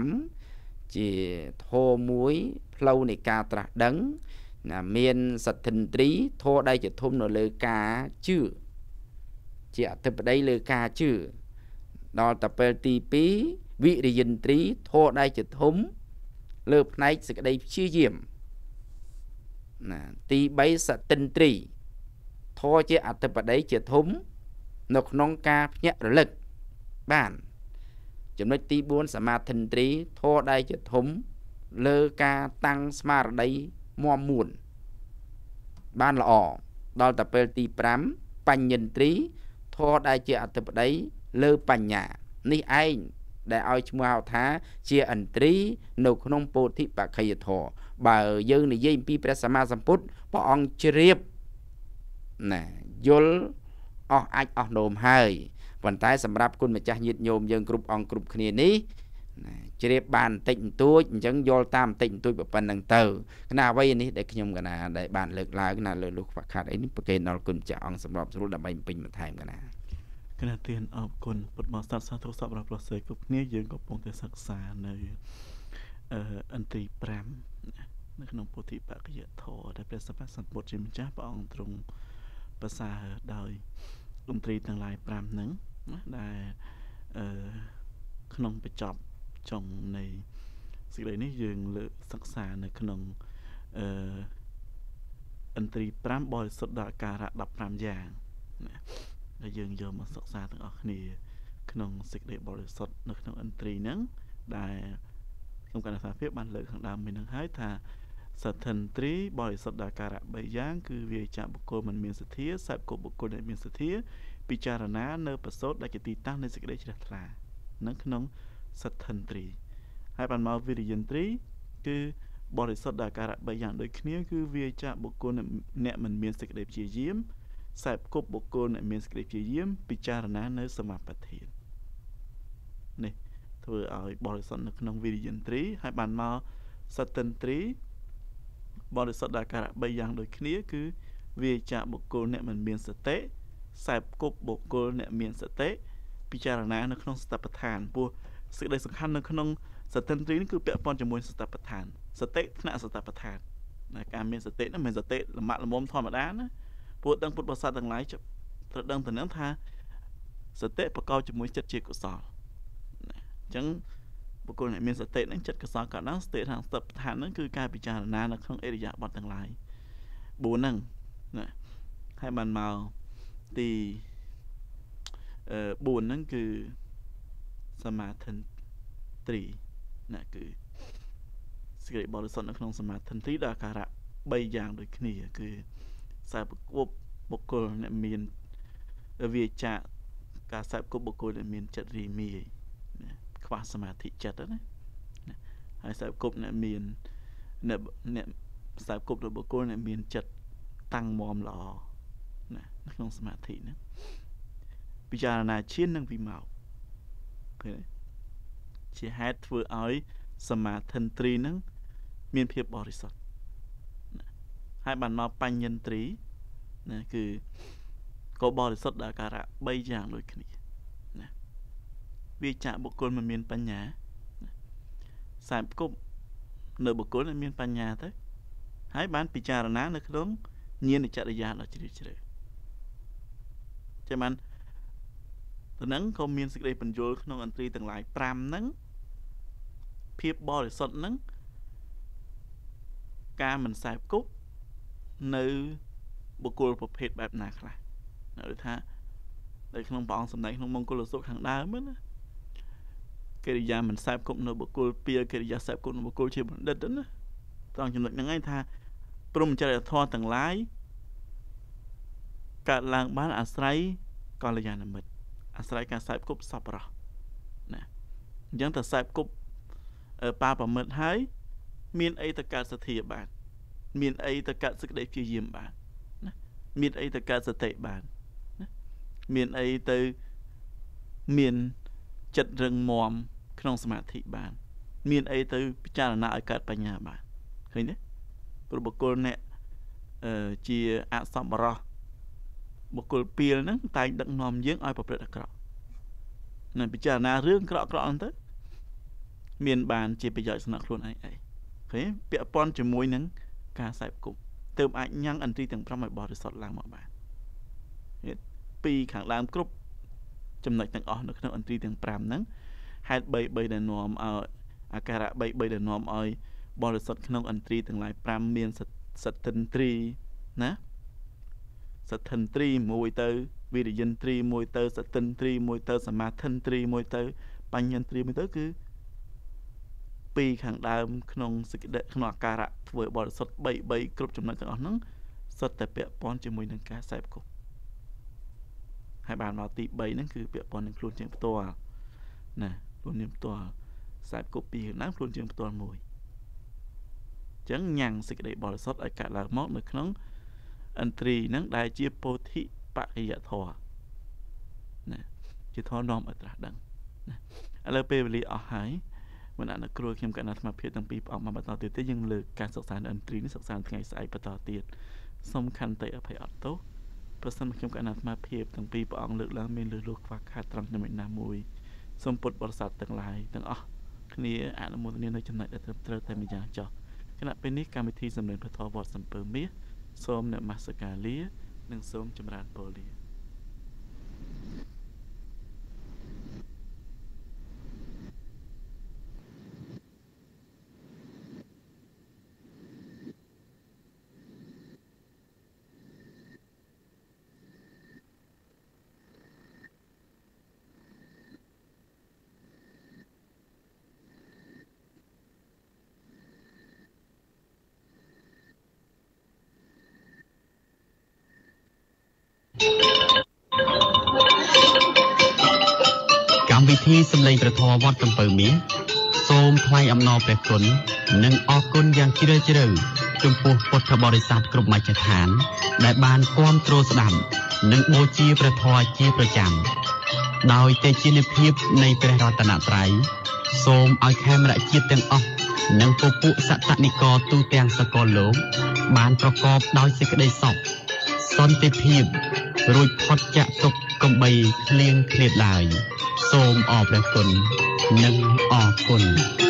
5ជាធម៌មួយផ្លូវនៃការត្រាស់ដឹងណាមានសទ្ធិន្ទ្រីធម៌ដែលជាធំនៅលើការជឿជាអធិបតីលើការជឿដល់តែពេលទី2វិរិយន្ទ្រីធម៌ដែលជាធំលើផ្នែកសេចក្តីព្យាយាមណាទី3សទ្ធិន្ទ្រីធម៌ជាអធិបតីជាធំនៅក្នុងការភ្ញាក់រលឹកបានចំណុចទី4សមាធិន្ទ្រីធម៌ដែលជាធំលើការតាំងស្មារតីមាំមួនបានល្អដល់តែពេលទី5បញ្ញន្ទ្រីធម៌ដែលជាអធិបតីលើបញ្ញានេះឯងដែលឲ្យឈ្មោះហៅថាជាឥន្ទ្រីនៅក្នុងពោធិបក្ខយធម៌បើយើងនិយាយអំពីព្រះសម្មាសម្ពុទ្ធព្រះអង្គជ្រាបណាយល់អស់អាចអស់នោមហើយប៉ុន្តែសម្រាប់គុណម្ចាស់ញាតិញោមយើងគ្រប់អង្គគ្រប់គ្នានេះជ្រាបបានបន្តិចបន្តួចអញ្ចឹងយល់តាមបន្តិចបន្តួចប៉ុណ្្នឹងទៅគណៈអ្វីនេះដែលខ្ញុំកណាដែលបានលើកឡើងណាលើលោកខ្វះខាតអីនេះប្រកេនដល់គុណម្ចាស់អង្គសម្រាប់ស្រួលដើម្បីពេញបន្ថែមកណាគណៈទានអរគុណពុទ្ធបរិស័ទសាធុសពរបស់ប្រសិទ្ធគ្រប់គ្នាយើងកំពុងតែសិក្សានៅអឺអន្ទី5នៅក្នុងពោធិបក្ខយធម៌ដែលព្រះសម្មាសម្ពុទ្ធជាម្ចាស់ព្រះអង្គទ្រង់ប្រសាដោយអន្ទីទាំងឡាយ5ហ្នឹងណាដែលអឺក្នុងបញ្ចប់ចុងនៃសេចក្តីនេះយើងលើកសិក្សានៅក្នុងអឺអន្ទី5បរិសុទ្ធដល់អាការៈ15យ៉ាងណាដែលយើងយកមកសិក្សាទាំងអស់គ្នាក្នុងសេចក្តីបរិសុទ្ធនៅក្នុងអន្ត្រីហ្នឹងដែលខ្ញុំកណ្ដាសាភាពបានលើកខាងដើមមិញហ្នឹងហើយថាសទ្ធិន្ទ្រីបរិសុទ្ធដល់អាការៈ3យ៉ាងគឺវាចាបុគ្គលមិនមានសទ្ធាសែបគប់បុគ្គលដែលមានសទ្ធាពិចារណានៅប្រសូតដែលជាទីតាំងនៃសេចក្តីជ្រះថ្លានៅក្នុងសទ្ធិន្ទ្រីហើយបានមកវិរិយន្ទ្រីគឺបរិសុទ្ធដល់អាការៈ3យ៉ាងដូចគ្នាគឺវាចាបុគ្គលអ្នកមិនមានសេចក្តីព្យាយាមសែបគប់បុគ្គលអ្នកមានសេចក្តីព្យាយាមពិចារណានៅសមាបត្តិនេះធ្វើឲ្យបរិសុទ្ធនៅក្នុងវិរិយន្ទ្រីហើយបានមកសទ្ធិន្ទ្រីបរិសុទ្ធដល់អាការៈ3យ៉ាងដូចគ្នាគឺវាចាបុគ្គលអ្នកមិនមានសតិសែបគប់បុគ្គលអ្នកមានសតិពិចារណានៅក្នុងសតិប្បដ្ឋានពោះសេចក្តីសំខាន់នៅក្នុងសទ្ធិន្ទ្រីនេះគឺពាក់ព័ន្ធជាមួយសតិប្បដ្ឋានសតិថ្នាក់សតិប្បដ្ឋានណាការមានសតិនោះមិនមែនសតិលំបាក់លំមុំធម្មតាណាពួកដឹងពុទ្ធបរិស័ទទាំងឡាយត្រូវដឹងទៅនឹងថាសតិប្រកបជាមួយចិត្តជាកុសលណាអញ្ចឹងបុគ្គលអ្នកមានសតិនឹងចិត្តកុសលកើតឡើងសតិខាងសតិប្បដ្ឋាននឹងគឺការពិចារណានៅក្នុងអិរិយាបថទាំងឡាយបួនហ្នឹងណាហើយបានមកទីអឺបួនហ្នឹងគឺសមាធិន្ទ្រីណាគឺសេចក្តីបរិសុទ្ធនៅក្នុងសមាធិន្ទ្រីដល់អាការៈ3យ៉ាងដូចគ្នាគឺសែបគប់បុគ្គលអ្នកមានវាចាការសែបគប់បុគ្គលដែលមានចិត្តរីមាយណាខ្វះសមាធិចិត្តណាហើយសែបគប់អ្នកមានអ្នកអ្នកសែបគប់របស់បុគ្គលអ្នកមានចិត្តតាំងមាំល្អណានៅក្នុងសមាធិហ្នឹងពិចារណាឈាននិងវិមោក្ខឃើញជាហេតុធ្វើឲ្យសមាធិន្ទ្រីហ្នឹងមានភាពបរិសុទ្ធហើយបានមកបញ្ញន្ទ្រីណាគឺក៏បរិសុទ្ធដល់អាការៈ3យ៉ាងដូចគ្នាណាវាចាក់បុគ្គលមិនមានបញ្ញាសែបគប់នៅបុគ្គលដែលមានបញ្ញាទៅហើយបានពិចារណានៅក្នុងញាណចរិយាដ៏ជ្រាលជ្រៅចាំបានទៅនឹងក៏មានសេចក្តីបញ្យល់ក្នុងអន្ត្រីទាំងឡាយប្រាំហ្នឹងភាពបរិសុទ្ធហ្នឹងការមិនសែបគប់នៅបុគ្គលប្រភេទបែបណាខ្លះដូចថានៅក្នុងព្រះអង្គសម្ដែងក្នុងមង្គលសុខខាងដើមណាកិរិយាមិនសែបគប់នៅបុគ្គលពីកិរិយាសែបគប់នៅបុគ្គលជាបណ្ឌិតណាត្រង់ចំណុចហ្នឹងឯងថាព្រហ្មចរិយធម៌ទាំងឡាយកើតឡើងបានអាស្រ័យកល្យាណមិត្តអាស្រ័យការសែបគប់សប្បុរសណាអញ្ចឹងតែសែបគប់ប៉ាប្រមិត្តហើយមានអីទៅកើតសទ្ធាបានមានអីទៅកើតសេចក្តីព្យាយាមបានណាមានអីទៅកើតសតិបានណាមានអីទៅមានចិត្តរឹងមាំក្នុងសមាធិបានមានអីទៅពិចារណាឲ្យកើតបញ្ញាបានឃើញទេព្រោះបុគ្គលអ្នកអឺជាអសប្បុរសបុគ្គលពីលហ្នឹងតែងដឹកនាំយើងឲ្យប្រព្រឹត្តអាក្រក់ណាពិចារណារឿងក្រក់ក្រក់ហ្នឹងទៅមានបានជាប្រយោជន៍សម្រាប់ខ្លួនឯងអីឃើញពាក់ព័ន្ធជាមួយនឹងការសែបគប់ទើបអាចញ៉ាំងអន្ត្រីទាំងប្រាំឲ្យបរិសុទ្ធឡើងមកបានពីខាងដើមគ្រប់ចំណុចទាំងអស់នៅក្នុងអន្ត្រីទាំងប្រាំហ្នឹងហេតុបីបីដែលនាំឲ្យអាការៈបីបីដែលនាំឲ្យបរិសុទ្ធក្នុងអន្ត្រីទាំងឡាយប្រាំមានសត្ទិន្ទ្រីណាសត្ទិន្ទ្រីមួយទៅវិរិយន្ទ្រីមួយទៅសត្ទិន្ទ្រីមួយទៅសមាធិន្ទ្រីមួយទៅបញ្ញន្ទ្រីមួយទៅគឺពីខាងដើមក្នុងសេចក្តីក្នុងអាការៈធ្វើបរិសុទ្ធបីបីគ្រប់ចំណុចទាំងអស់ហ្នឹងសុទ្ធតែពាក់ព័ន្ធជាមួយនឹងការសែបគប់ហើយបានមកទីបីហ្នឹងគឺពាក់ព័ន្ធនឹងខ្លួនជាងផ្ទាល់ណាខ្លួនជាងផ្ទាល់សែបគប់ពីខាងដើមខ្លួនជាងផ្ទាល់មួយអញ្ចឹងញ៉ាំងសេចក្តីបរិសុទ្ធឲ្យកើតឡើងមកនៅក្នុងអន្ត្រីហ្នឹងដែលជាពោធិបរិយធម៌ណាជាធម៌នាំឲ្យត្រាស់ដឹងណាឥឡូវពេលវេលាអស់ហើយមិនអនុគ្រោះខ្ញុំកណ្ដាលអាត្មាភាពទាំងពីរព្រះអង្គមកបន្តទៀតទេយើងលើកការសិក្សានៅអន្ត្រីនេះសិក្សាថ្ងៃស្អែកបន្តទៀតសូមខន្តីអភ័យអត់ទោសប្រសិនបើខ្ញុំកណ្ដាលអាត្មាភាពទាំងពីរព្រះអង្គលើកឡើងមានលឺលួសខ្វះខាតត្រង់ចំណុចណាមួយសូមពុទ្ធបរិស័ទទាំងឡាយទាំងអស់គ្នាអនុមោទនានៅចំណុចដែលត្រឹមត្រូវតែម្យ៉ាងចោះគណៈពេលនេះកម្មវិធីសម្លេងពធវត្តសំពើមាសសូមនមស្ការលានិងសូមចម្រើនពរលាកម្មវិធីសម្លេងព្រះធម៌វត្តសំពៅមាសសូមថ្លែងអំណរព្រះគុណនិងអរគុណយ៉ាងជ្រាលជ្រៅចំពោះពុទ្ធបរិស័ទគ្រប់មជ្ឈដ្ឋានដែលបានគាំទ្រស្ដាប់និងបូជាព្រះធម៌ជាប្រចាំដោយទេជានិភាពនៃព្រះរតនត្រ័យសូមឲ្យខេមរៈជាតិទាំងអស់និងពពួកសត្តនិកទូទាំងសកលលោកបានប្រកបដោយសេចក្តីសុខសន្តិភាពរួចផុតចាកទុក្ខកំបីឃ្លៀងឃ្លាតឡើយសូមអរព្រះគុណនិងអរគុណ